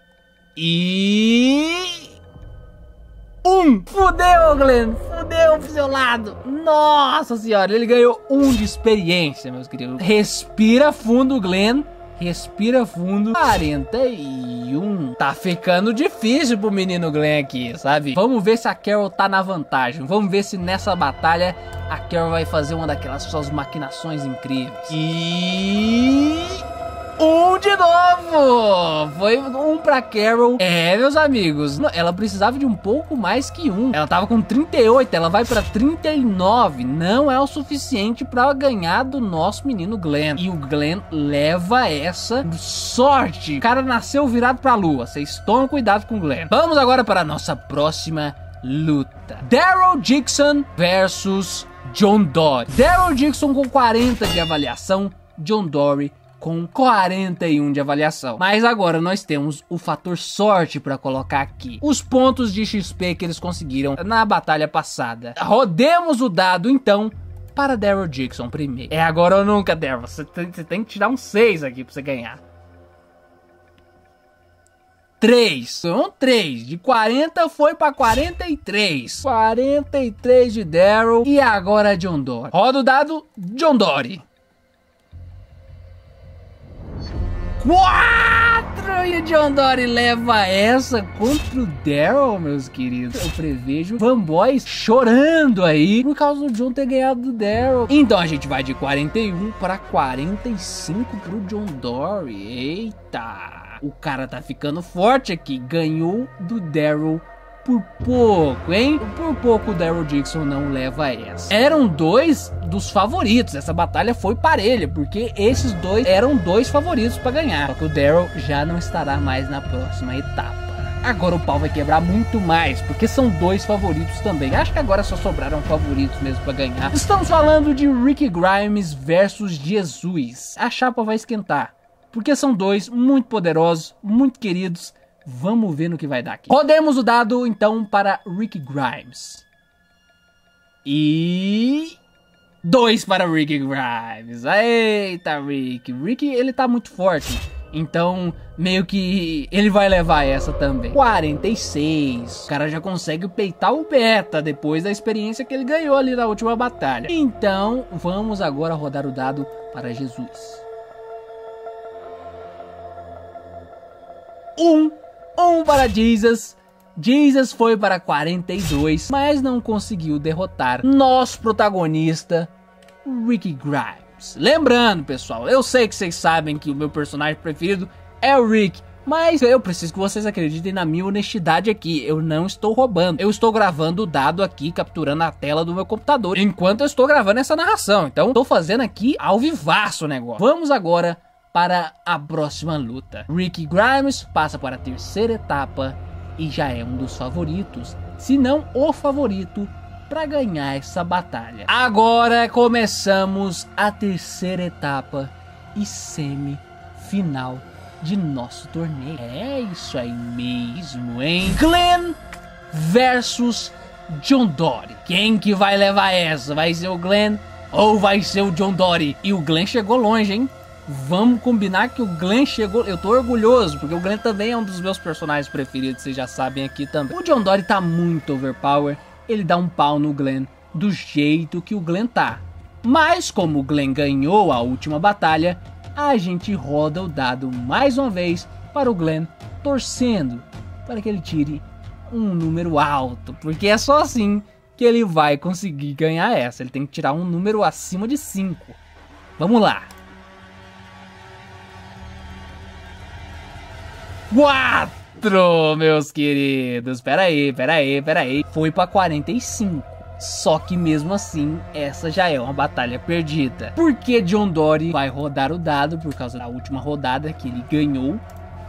E... 1. Fudeu, Glenn. Fudeu pro seu lado. Nossa senhora, ele ganhou 1 de experiência, meus queridos. Respira fundo, Glenn. Respira fundo. 41. Tá ficando difícil pro menino Glenn aqui, sabe? Vamos ver se a Carol tá na vantagem. Vamos ver se nessa batalha a Carol vai fazer uma daquelas suas maquinações incríveis. E... 1 de novo! Foi 1 pra Carol. É, meus amigos, ela precisava de um pouco mais que 1. Ela tava com 38, ela vai pra 39. Não é o suficiente pra ganhar do nosso menino Glenn. E o Glenn leva essa sorte. O cara nasceu virado pra lua. Vocês tomem cuidado com o Glenn. Vamos agora para a nossa próxima luta. Daryl Dixon versus John Dory. Daryl Dixon com 40 de avaliação. John Dory com 41 de avaliação. Mas agora nós temos o fator sorte para colocar aqui. Os pontos de XP que eles conseguiram na batalha passada. Rodemos o dado então para Daryl Dixon primeiro. É agora ou nunca, Daryl. Você tem que tirar um 6 aqui para você ganhar. 3. São 3. De 40 foi para 43. 43 de Daryl. E agora John Dory. Roda o dado, John Dory. 4! E o John Dory leva essa contra o Daryl, meus queridos. Eu prevejo fanboys chorando aí por causa do John ter ganhado do Daryl. Então a gente vai de 41 para 45 pro John Dory. Eita! O cara tá ficando forte aqui. Ganhou do Daryl por pouco, hein? Por pouco o Daryl Dixon não leva essa. Eram dois dos favoritos, essa batalha foi parelha, porque esses dois eram dois favoritos pra ganhar. Só que o Daryl já não estará mais na próxima etapa. Agora o pau vai quebrar muito mais, porque são dois favoritos também. Acho que agora só sobraram favoritos mesmo pra ganhar. Estamos falando de Ricky Grimes versus Jesus. A chapa vai esquentar, porque são dois muito poderosos, muito queridos. Vamos ver no que vai dar aqui. Rodemos o dado, então, para Ricky Grimes. E... 2 para Ricky Grimes. Eita, Ricky. Ricky, ele tá muito forte. Então, meio que ele vai levar essa também. 46. O cara já consegue peitar o beta depois da experiência que ele ganhou ali na última batalha. Então, vamos agora rodar o dado para Jesus. 1 para Jesus. Jesus foi para 42, mas não conseguiu derrotar nosso protagonista, Ricky Grimes. Lembrando, pessoal, eu sei que vocês sabem que o meu personagem preferido é o Rick, mas eu preciso que vocês acreditem na minha honestidade aqui. Eu não estou roubando. Eu estou gravando o dado aqui, capturando a tela do meu computador, enquanto eu estou gravando essa narração. Então, estou fazendo aqui ao vivaço o negócio. Vamos agora para a próxima luta. Ricky Grimes passa para a terceira etapa e já é um dos favoritos, se não o favorito, para ganhar essa batalha. Agora começamos a terceira etapa e semifinal de nosso torneio. É isso aí mesmo, hein? Glenn versus John Dory. Quem que vai levar essa? Vai ser o Glenn ou vai ser o John Dory? E o Glenn chegou longe, hein? Vamos combinar que o Glenn chegou... Eu tô orgulhoso, porque o Glenn também é um dos meus personagens preferidos, vocês já sabem aqui também. O John Dory tá muito overpower, ele dá um pau no Glenn do jeito que o Glenn tá. Mas como o Glenn ganhou a última batalha, a gente roda o dado mais uma vez para o Glenn, torcendo para que ele tire um número alto, porque é só assim que ele vai conseguir ganhar essa. Ele tem que tirar um número acima de 5. Vamos lá. 4, meus queridos. Pera aí. Foi pra 45. Só que mesmo assim, essa já é uma batalha perdida. Porque John Dory vai rodar o dado por causa da última rodada que ele ganhou.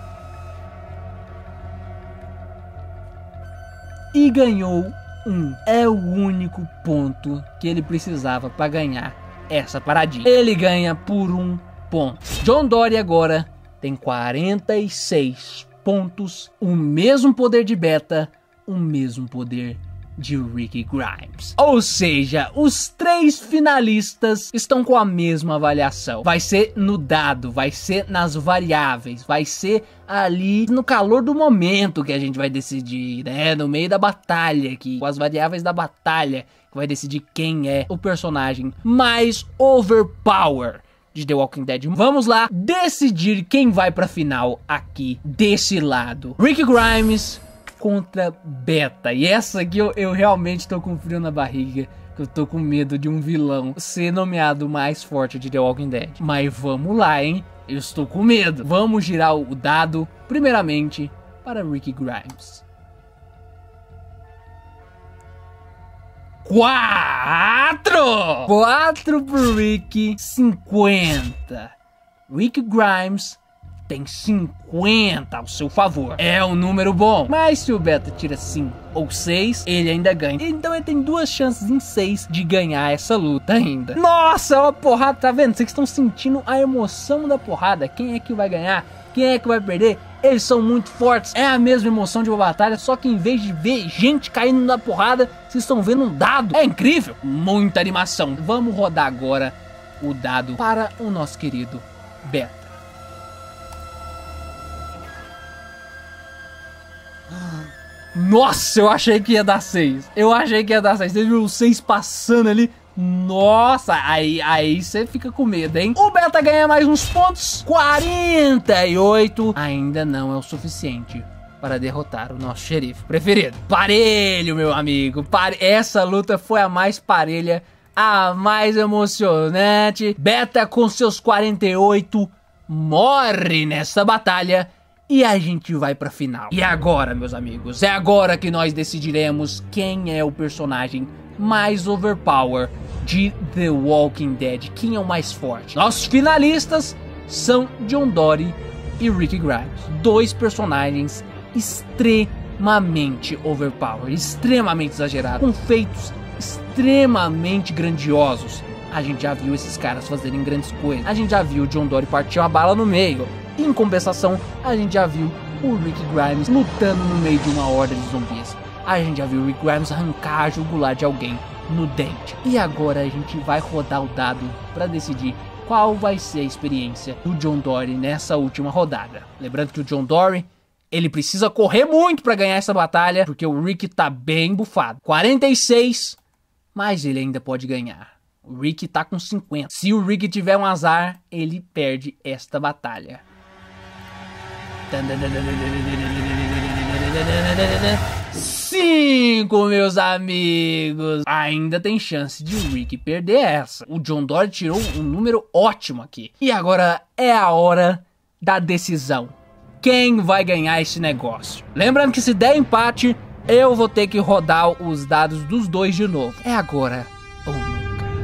E ganhou 1. É o único ponto que ele precisava para ganhar essa paradinha. Ele ganha por 1 ponto. John Dory agora tem 46 pontos, o mesmo poder de beta, o mesmo poder de Ricky Grimes. Ou seja, os 3 finalistas estão com a mesma avaliação. Vai ser no dado, vai ser nas variáveis, vai ser ali no calor do momento que a gente vai decidir, né? No meio da batalha aqui, com as variáveis da batalha, que vai decidir quem é o personagem mais overpower de The Walking Dead. Vamos lá decidir quem vai pra final aqui desse lado. Ricky Grimes contra Beta. E essa aqui eu realmente tô com frio na barriga, que eu tô com medo de um vilão ser nomeado mais forte de The Walking Dead. Mas vamos lá, hein? Eu estou com medo. Vamos girar o dado primeiramente para Ricky Grimes. 4 pro Ricky, 50. Ricky Grimes tem 50 ao seu favor. É um número bom. Mas se o Beta tira 5 ou 6, ele ainda ganha. Então ele tem 2 chances em 6 de ganhar essa luta ainda. Nossa, ó, porrada, tá vendo? Vocês estão sentindo a emoção da porrada. Quem é que vai ganhar? Quem é que vai perder? Eles são muito fortes. É a mesma emoção de uma batalha, só que em vez de ver gente caindo na porrada, vocês estão vendo um dado. É incrível. Muita animação. Vamos rodar agora o dado para o nosso querido Beta. Nossa, eu achei que ia dar 6. Você viu o 6 passando ali? Nossa, aí você fica com medo, hein? O Beta ganha mais uns pontos. 48. Ainda não é o suficiente para derrotar o nosso xerife preferido. Parelho, meu amigo. Essa luta foi a mais parelha, a mais emocionante. Beta com seus 48 morre nessa batalha. e a gente vai pra final. E agora, meus amigos, é agora que nós decidiremos quem é o personagem mais overpower de The Walking Dead. Quem é o mais forte? Nossos finalistas são John Dory e Rick Grimes. Dois personagens extremamente overpower, extremamente exagerados, com feitos extremamente grandiosos. A gente já viu esses caras fazerem grandes coisas. A gente já viu o John Dory partir uma bala no meio. Em compensação, a gente já viu o Rick Grimes lutando no meio de uma horda de zumbis. A gente já viu o Rick Grimes arrancar a jugular de alguém no dente. E agora a gente vai rodar o dado para decidir qual vai ser a experiência do John Dory nessa última rodada. Lembrando que o John Dory, ele precisa correr muito para ganhar essa batalha, porque o Rick tá bem bufado. 46, mas ele ainda pode ganhar. O Rick tá com 50. Se o Rick tiver um azar, ele perde esta batalha. 5, meus amigos. Ainda tem chance de o Rick perder essa. O John Dory tirou um número ótimo aqui. E agora é a hora da decisão. Quem vai ganhar esse negócio? Lembrando que se der empate, eu vou ter que rodar os dados dos dois de novo. É agora ou nunca.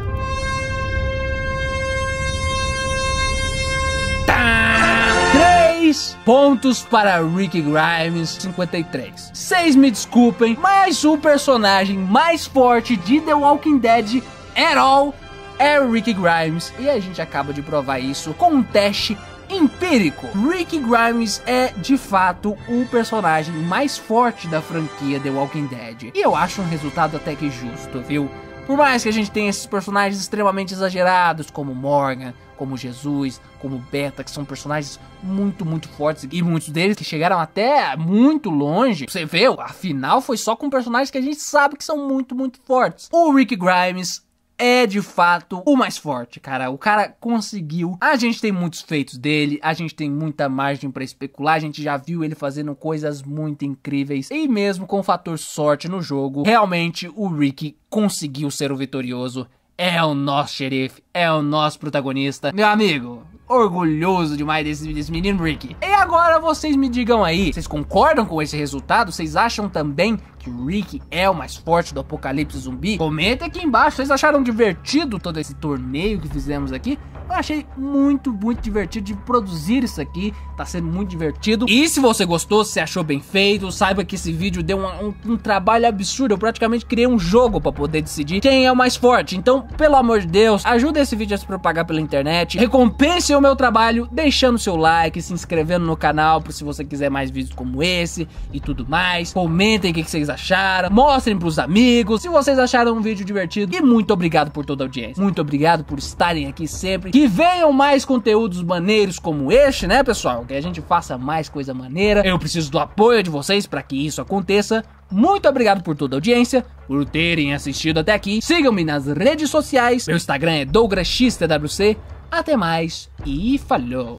3 pontos para Rick Grimes, 53. Vocês me desculpem, mas o personagem mais forte de The Walking Dead at all é Rick Grimes. E a gente acaba de provar isso com um teste empírico. Rick Grimes é de fato o personagem mais forte da franquia The Walking Dead. E eu acho um resultado até que justo, viu? Por mais que a gente tenha esses personagens extremamente exagerados, como Morgan, como Jesus, como Beta, que são personagens muito fortes, e muitos deles que chegaram até muito longe. Você vê, a final foi só com personagens que a gente sabe que são muito fortes. O Rick Grimes é de fato o mais forte, cara. O cara conseguiu. A gente tem muitos feitos dele, a gente tem muita margem pra especular, a gente já viu ele fazendo coisas muito incríveis. E mesmo com o fator sorte no jogo, realmente o Rick conseguiu ser o vitorioso. É o nosso xerife, é o nosso protagonista. Meu amigo, orgulhoso demais desse menino Rick. E agora vocês me digam aí, vocês concordam com esse resultado? Vocês acham também que o Rick é o mais forte do apocalipse zumbi? Comenta aqui embaixo, vocês acharam divertido todo esse torneio que fizemos aqui? Eu achei muito divertido de produzir isso aqui, tá sendo muito divertido. E se você gostou, se achou bem feito, saiba que esse vídeo deu um trabalho absurdo. Eu praticamente criei um jogo pra poder decidir quem é o mais forte. Então, pelo amor de Deus, ajuda esse vídeo a se propagar pela internet. Recompense o meu trabalho deixando seu like, se inscrevendo no canal se você quiser mais vídeos como esse e tudo mais. Comentem o que vocês acharam, mostrem pros amigos se vocês acharam um vídeo divertido. E muito obrigado por toda a audiência. Muito obrigado por estarem aqui sempre. Que venham mais conteúdos maneiros como este, né, pessoal? Que a gente faça mais coisa maneira. Eu preciso do apoio de vocês para que isso aconteça. Muito obrigado por toda a audiência, por terem assistido até aqui. Sigam-me nas redes sociais. Meu Instagram é DouglasXTWC. Até mais e falou!